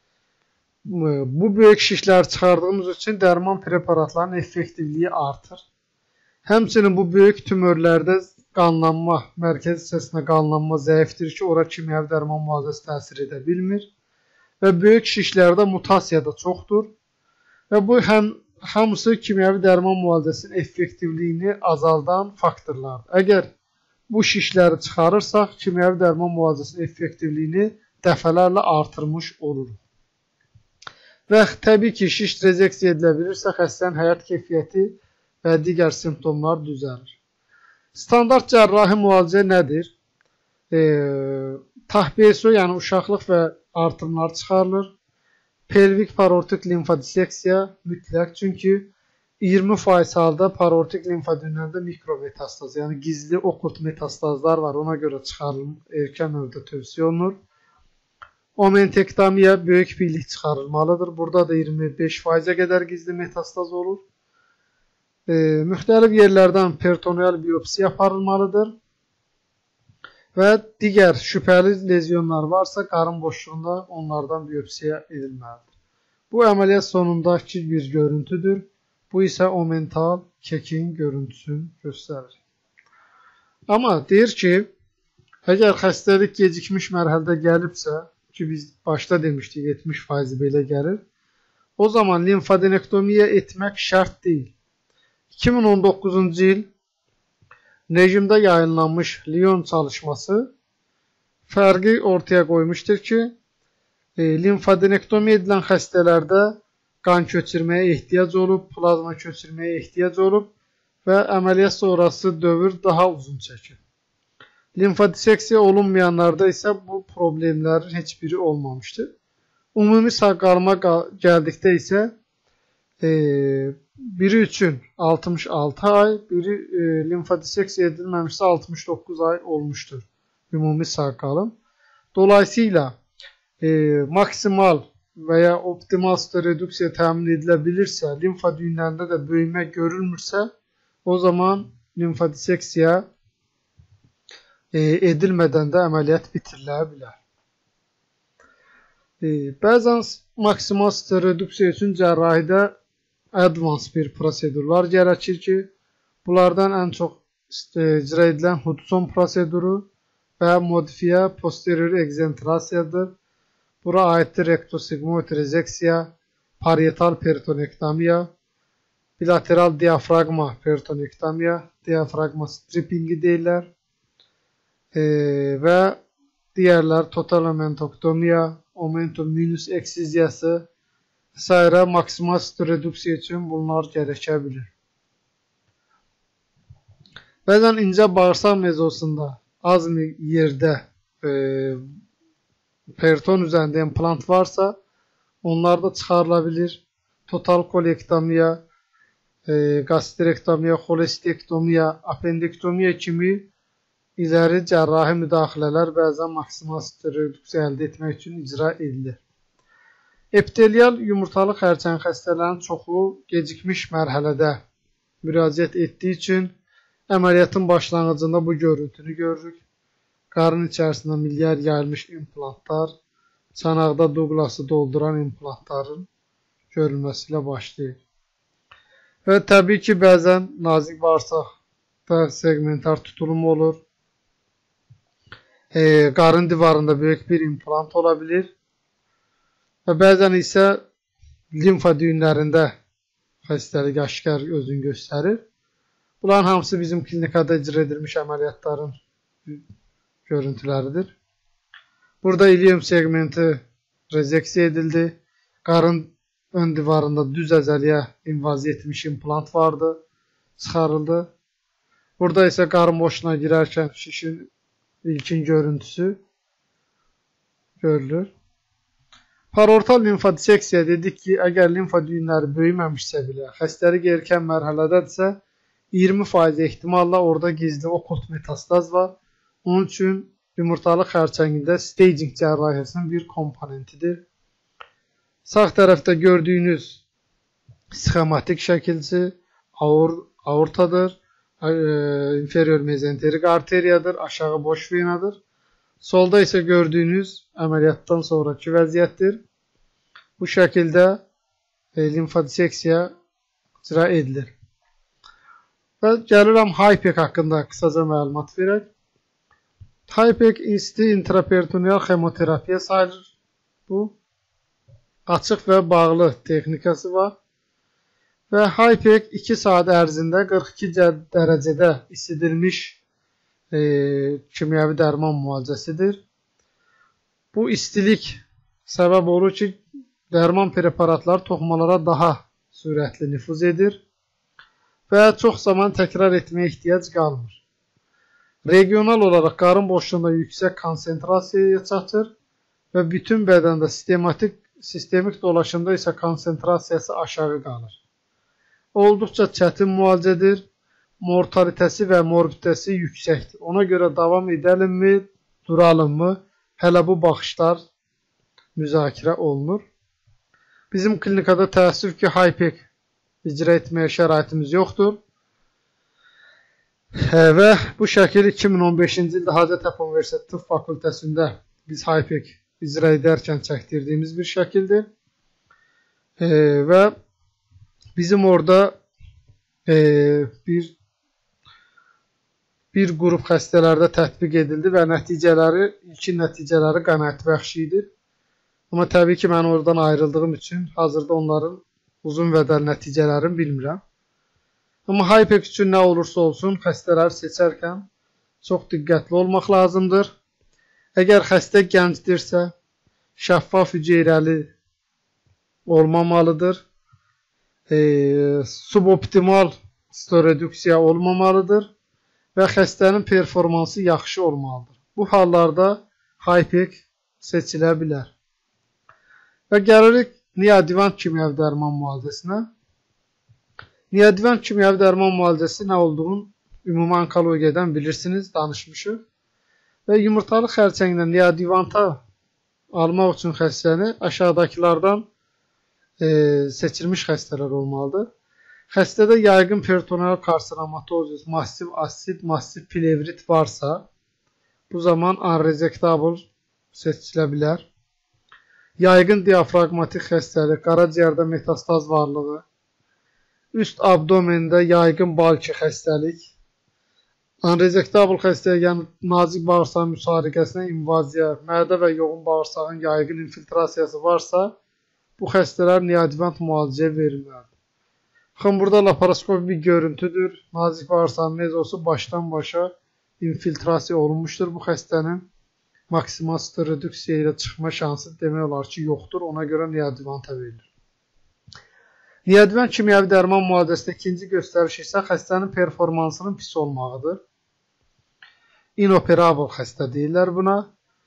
Bu böyük şişləri çıxardığımız üçün dərman preparatlarının effektivliyi artır. Həmçinin bu böyük tümörlərdə qanlanma, mərkəzi hissəsində qanlanma zəifdir ki, ora kimyəvi dərman müalicəsi təsir edə bilmir. Və böyük şişlərdə mutasiya da çoxdur. Və bu həm hamısı kimyəvi dərman müalicəsinin effektivliyini azaldan faktorlardır. Əgər bu şişləri çıxarırsaq, kimyəvi dərman müalicəsinin effektivliyini dəfələrlə artırmış oluruq. Və təbii ki, şiş rezeksiya edilə bilirsə, xəstənin həyat keyfiyyəti və digər simptomlar düzəlir. Standart cərrahi müalicə nədir? E, Tahbiyeso, yəni uşaqlıq və artımlar çıxarılır. Pelvik parortik limfodiseksiya mütləq, çünki iyirmi faiz halda parortik limfodünlərdə mikrometastaz, yəni gizli okkult metastazlar var, ona görə çıxarılır, erkən növdə tövsiyə olunur. Omentektomiya böyük birlik çıxarılmalıdır. Burada da iyirmi beş faizə qədər gizli metastaz olur. E, müxtəlif yerlərdən peritoneal biopsiya aparılmalıdır. Və digər şübhəli lezyonlar varsa, qarın boşluğunda onlardan biopsiya edilməlidir. Bu əməliyyat sonunda kiçik bir görüntüdür. Bu isə omental kekin görüntüsünü göstərir. Amma deyir ki, əgər xəstəlik gecikmiş mərhələdə gəlibsə, ki biz başda demişdik yetmiş faizi belə gəlir, o zaman limfadenektomiya etmək şərt deyil. iki min on doqquzuncu il rejimdə yayınlanmış Lyon çalışması fərqi ortaya qoymuşdur ki, e, limfadenektomiya edilən xəstələrdə qan köçürməyə ehtiyac olub, plazma köçürməyə ehtiyac olub və əməliyyat sonrası dövr daha uzun çəkir. Limfodiseksiya olunmayanlarda isə bu problemlərin heç biri olmamışdır. Ümumi sağ qalma gəldikdə isə e, biri üçün altmış altı ay, biri e, limfodiseksiya edilməmişsə altmış doqquz ay olmuşdur ümumi sağ qalım. Dolayısıyla e, maksimal və ya optimal stereoduksiya təmin edilə bilirsə, limfa düyünlərində də böyümə görülmürsə, o zaman limfodiseksiya e, edilmədən də əməliyyat bitirilə bilər. E, bəzən maksimal stereoduksiya üçün cərrahidə advance bir prosedurlar gərəkir ki, bunlardan ən çox icra edilən Hudson proseduru və modifiyə posterior ekzentrasiyadır. Bura aiddir rektosigmoid rezeksiya, parietal peritonektomiya, bilateral diafragma peritonektomiya, diafragma strippingi deyirlər e, və digərlər total omentoktomiya, omentum minus eksiziyası və maksimal stereoduksiya üçün bunlar gərəkə bilir. Bəzən incə bağırsaq mezosunda az yerdə e, periton üzərində implant varsa, onlar da çıxarıla bilir. Total kolektomiya, e, gastrektomiya, xolestektomiya, appendektomiya kimi iləri cərrahi müdaxilələr bəzən maksimal stereoduksiya əldə etmək üçün icra edilir. Epitelial yumurtalı xərçəng xəstələrinin çoxu gecikmiş mərhələdə müraciət etdiyi üçün əməliyyatın başlanğıcında bu görüntünü görürük. qarın içərisində milyar yayılmış implantlar, çanaqda Douglası dolduran implantların görülməsi ilə başlayır. Və təbii ki, bəzən nazik bağırsaqda segmentar tutulum olur. E, qarın divarında böyük bir implant ola bilir. Və bəzən isə limfa düyünlərində xəstəlik aşkar özünü göstərir. Bunların hamısı bizim klinikada icra edilmiş əməliyyatların görüntüləridir. Burada ilium segmenti rezeksiya edildi. Qarın ön divarında düz əzəliyə invaziya etmiş implant vardı, çıxarıldı. Burada isə qarın boşluğuna girərkən şişin ilkin görüntüsü görülür. Parortal limfodiseksiya dedik ki, əgər limfa düyünləri böyüməmişsə belə, xəstəlik erkən mərhələdədirsə, iyirmi faiz ehtimalla orada gizli okult metastaz var. Onun üçün yumurtalıq xərçəngində staging cərrahisinin bir komponentidir. Sağ tərəfdə gördüyünüz sxematik şəkilsi aor aortadır, inferior mezenterik arteriyadır, aşağı boş venadır. Solda isə gördüyünüz əməliyyatdan sonraki vəziyyətdir. Bu şəkildə e, limfodiseksiya icra edilir. Və gəlirəm HIPEC haqqında qısaca məlumat verək. HIPEC isti intraperitoneal xemoterapiya sayılır. Bu açıq və bağlı texnikası var. Və HIPEC iki saat ərzində qırx iki dərəcədə isidilmiş e, kimyəvi dərman müalicəsidir. Bu istilik səbəb olur ki, dərman preparatlar toxumalara daha sürətli nüfuz edir və çox zaman təkrar etməyə ehtiyac qalmır. Regional olaraq qarın boşluğunda yüksək konsentrasiyaya çatır və bütün bədəndə sistematik, sistemik dolaşımda isə konsentrasiyası aşağı qalır. Olduqca çətin müalicədir, mortalitəsi və morbiditəsi yüksəkdir. Ona görə davam edəlimmi, duralımmı, hələ bu baxışlar müzakirə olunur. Bizim klinikada təəssüf ki, HIPEC icra etməyə şəraitimiz yoxdur. Və bu şəkil iki min on beşinci ildə Hacəttepe Universiteti Tıp Fakültəsində biz HIPEC icra edərkən çəkdirdiyimiz bir şəkildir. E, və bizim orada e, bir bir qrup xəstələrdə tətbiq edildi və nəticələri, ilkin nəticələri qənaətbəxş idi. Amma təbii ki, mən oradan ayrıldığım üçün hazırda onların uzun vədəli nəticələrini bilmirəm. Amma HIPEC üçün nə olursa olsun, xəstələri seçərkən çox diqqətli olmaq lazımdır. Əgər xəstə gəncdirsə, şəffaf hüceyrəli olmamalıdır. E, suboptimal storeduksiya olmamalıdır və xəstənin performansı yaxşı olmalıdır. Bu hallarda HIPEC seçilə bilər. Və gəlirik neoadjuvant kimyəvi dərman müalicəsinə. Neoadjuvant kimyəvi dərman müalicəsi nə olduğunu ümumi onkologiyadan bilirsiniz, danışmışıq. Və yumurtalıq xərçənglə neoadjuvanta almaq üçün xəstəni aşağıdakılardan e, seçilmiş xəstələr olmalıdır. Xəstədə yayğın peritoneal karsinomatosis, massiv asit, massiv plevrit varsa, bu zaman unresectable seçilə bilər. Yayğın diafragmatik xəstəlik, qaraciyərdə metastaz varlığı, üst abdomində yayğın balki xəstəlik, unresectable xəstəlik, yəni nazik bağırsağın müsariqəsinə invaziya, mədə və yoğun bağırsağın yayğın infiltrasiyası varsa, bu xəstələr neoadjuvant müalicə verilməlidir. Baxın, burada laparoskopi bir görüntüdür. Nazik bağırsağın mezosu başdan başa infiltrasiya olunmuşdur. Bu xəstənin maksimal stereoduksiya ilə çıxma şansı demək olar ki, yoxdur. Ona görə neoadjuvanta verilir. Neoadjuvant kimyəvi dərman müalicəsində ikinci göstəriş isə xəstənin performansının pis olmağıdır. Inoperable xəstə deyirlər buna.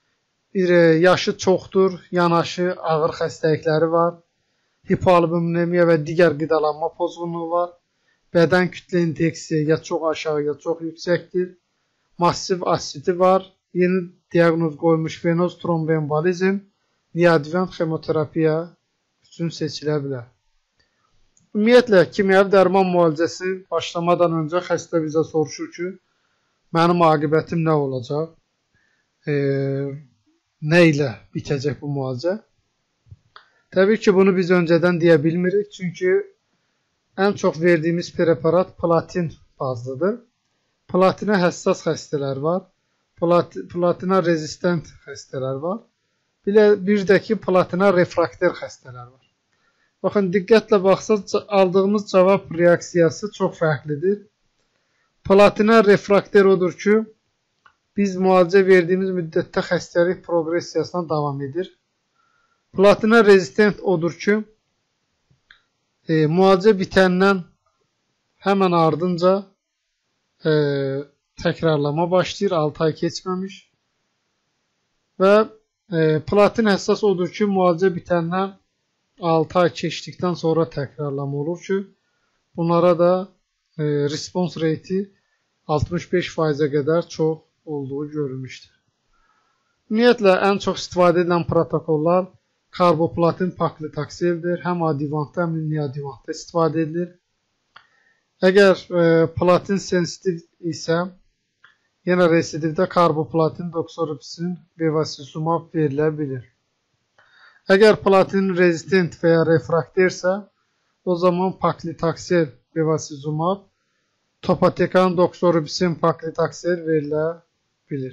Yaşı çoxdur, yanaşı, ağır xəstəlikləri var. Hipoalbuminemiya və digər qidalanma pozğunluğu var. Bədən kütlə indeksi ya çox aşağı ya çox yüksəkdir. Massiv asiti var. Yeni diaqnoz qoymuş venoz tromboembolizm neoadjuvant xemoterapiya üçün seçilə bilər. Ümumiyyətlə, kimyəvi dərman müalicəsi başlamadan öncə xəstə bizə soruşur ki, mənim aqibətim nə olacaq? e, nə ilə bitəcək bu müalicə? Təbii ki, bunu biz öncədən deyə bilmirik. Çünki ən çox verdiyimiz preparat platin bazlıdır. Platinə həssas xəstələr var. Plat platina rezistent xəstələr var. Bir, bir də ki, platina refrakter xəstələr var. Baxın, diqqətlə baxsaq, aldığımız cavab reaksiyası çox fərqlidir. Platina refrakter odur ki, biz müalicə verdiyimiz müddətdə xəstəlik progressiyasına davam edir. Platina rezistent odur ki, e, müalicə bitəndən həmən ardınca e, təkrarlama başlayır, altı ay keçməmiş. Və e, platin həssas odur ki, müalicə bitəndən altı ay keçdikdən sonra təkrarlama olur ki, bunlara da e, response rate altmış beş faizə qədər çox olduğu görülmüşdür. Ümumiyyətlə, ən çox istifadə edilən protokollar karboplatin paklitaxeldir. Həm adivantda, həm neadivantda istifadə edilir. Əgər e, platin sensitiv isə, yenə residivdə karboplatin, doxorubicin, bevacizumab verilə bilir. Əgər platin rezistent və ya refraktersə, o zaman paklitaxel, bevacizumab, topotekan, doxorubicin, paklitaxel verilə bilir.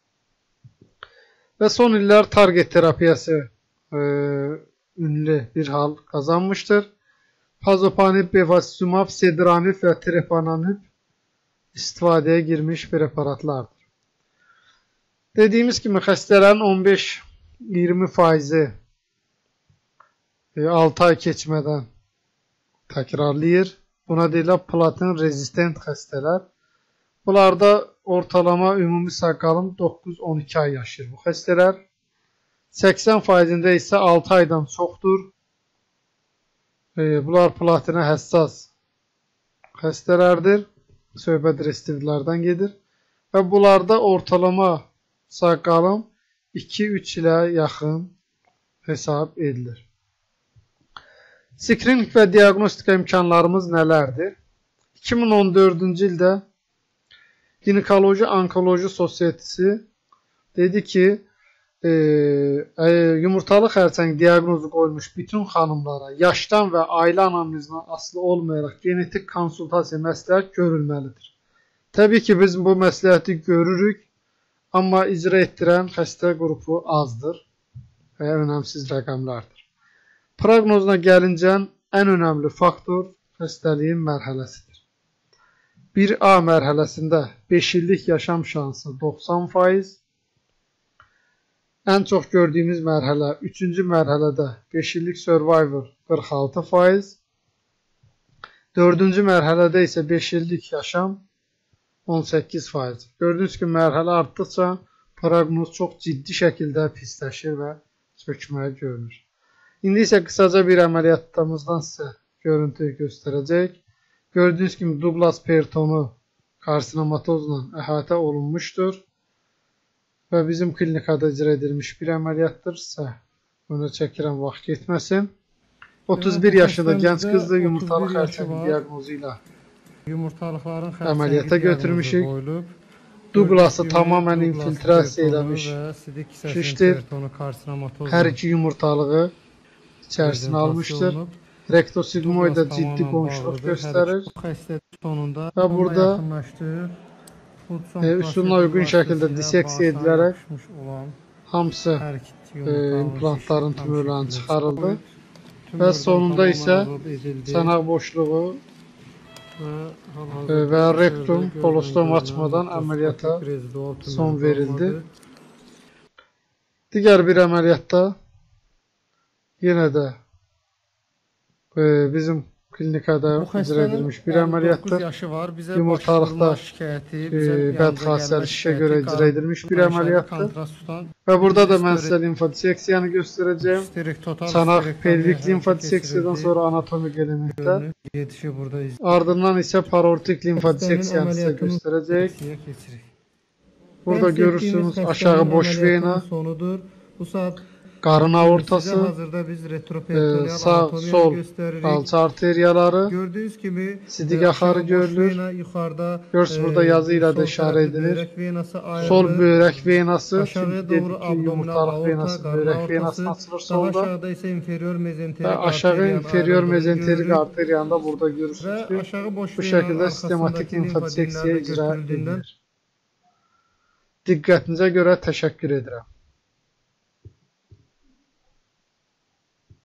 Və son illər target terapiyası e, ünlü bir hal qazanmışdır. Pazopanib, bevacizumab, sedranib və trepananib istifadəyə girmiş preparatlardır. Dediyimiz kimi xəstələrin on beş iyirmi faizi altı ay keçmədən təkrarlayır. Buna deyilər platin rezistent xəstələr. Bunlarda ortalama ümumi sağ qalım doqquz on iki ay yaşayır bu xəstələr. səksən faizində isə altı aydan çoxdur. Bunlar platinə həssas xəstələrdir. Söhbət residivlərdən gedir. Və bunlarda ortalama sağ qalım iki üç ilə yaxın hesab edilir. Skrining və diaqnostika imkanlarımız nələrdir? iki min on dördüncü ildə Ginekoloji Onkoloji Sosietisi dedi ki, e, e, yumurtalı xərçəng diaqnozu qoymuş bütün xanımlara yaşdan və ailə anamnezindən asılı olmayaraq genetik konsultasiya məsləhət görülməlidir. Təbii ki, biz bu məsləhəti görürük, amma icra etdirən xəstə qrupu azdır və önəmsiz rəqəmlərdir. Proqnozuna gəlincən, ən önəmli faktor xəstəliyin mərhələsidir. bir A mərhələsində beş illik yaşam şansı doxsan faiz, ən çox gördüyümüz mərhələ üçüncü mərhələdə beş illik survivor qırx altı faiz, dördüncü mərhələdə isə beş illik yaşam on səkkiz faiz. Gördüyünüz ki, mərhələ artdıqca proqnoz çox ciddi şəkildə pisləşir və çökməyə görünür. İndi isə qısaca bir əməliyyatımızdan sizə görüntü göstərəcək. Gördüyünüz kimi Douglas Peytonu karsinomatozla əhatə olunmuşdur və bizim klinikada icra edilmiş bir əməliyyatdır. Sizə öne çəkirəm, vaxt getməsin. otuz bir yaşında gənc qızdır, yumurtalı xərçəng diaqnozu ilə əməliyyata götürmüşük. Douglas'ı tamamen infiltrasiya eləmiş şişdir. Hər iki yumurtalığı içərisinə almışdır. Rektosigmoida ciddi qonşuluq göstərir və burada e, üsuluna uyğun şəkildə diseksiya edilərək hamısı e, implantların tümörlərini çıxarıldı və sonunda isə çanaq boşluğu e, və rektum kolostom açmadan əməliyyata son verildi. Digər bir əməliyyatda yenə də bizim klinikada icra edilmiş bir əməliyyatdır. Yumurtalıqda bədxassəli şişə görə icra edilmiş bir əməliyyatdır. Və burada da mən sizə limfodiseksiyanı göstərəcəyim. Çanaq pelvik limfodiseksiyadan sonra anatomik elementlər. Ardından isə parortik limfodiseksiyanı sizə göstərəcək. Burada görürsünüz aşağı boş vena. qarın aortası, Size hazırda biz e, retroperitoneal sağ, anatomiyanı sol gösteririk. alçı arteriyaları, Gördüğünüz gibi sidik e, axarı aşağı boş görülür. vena, yukarıda Görürsünüz burada yazı ilə də sol işarə tərəfli edilir. börək venası ayrılır. Sol börək venası, Aşağıya çünki doğru dedik ki, abdominal yumurtalıq aorta, venası qarın börək aortası, venasını açılır daha solda aşağıda ise inferior mezenterik və aşağı arteriyanın inferior ayrıldığını mezenterik görürük. arteriyanı da burada Ve görürsünüz ki, aşağı boş bu venanın şəkildə sistematik arkasındaki limfaseksiya limfadenler de icra götürüldüğünden edilir. Diqqətinizə görə təşəkkür edirəm.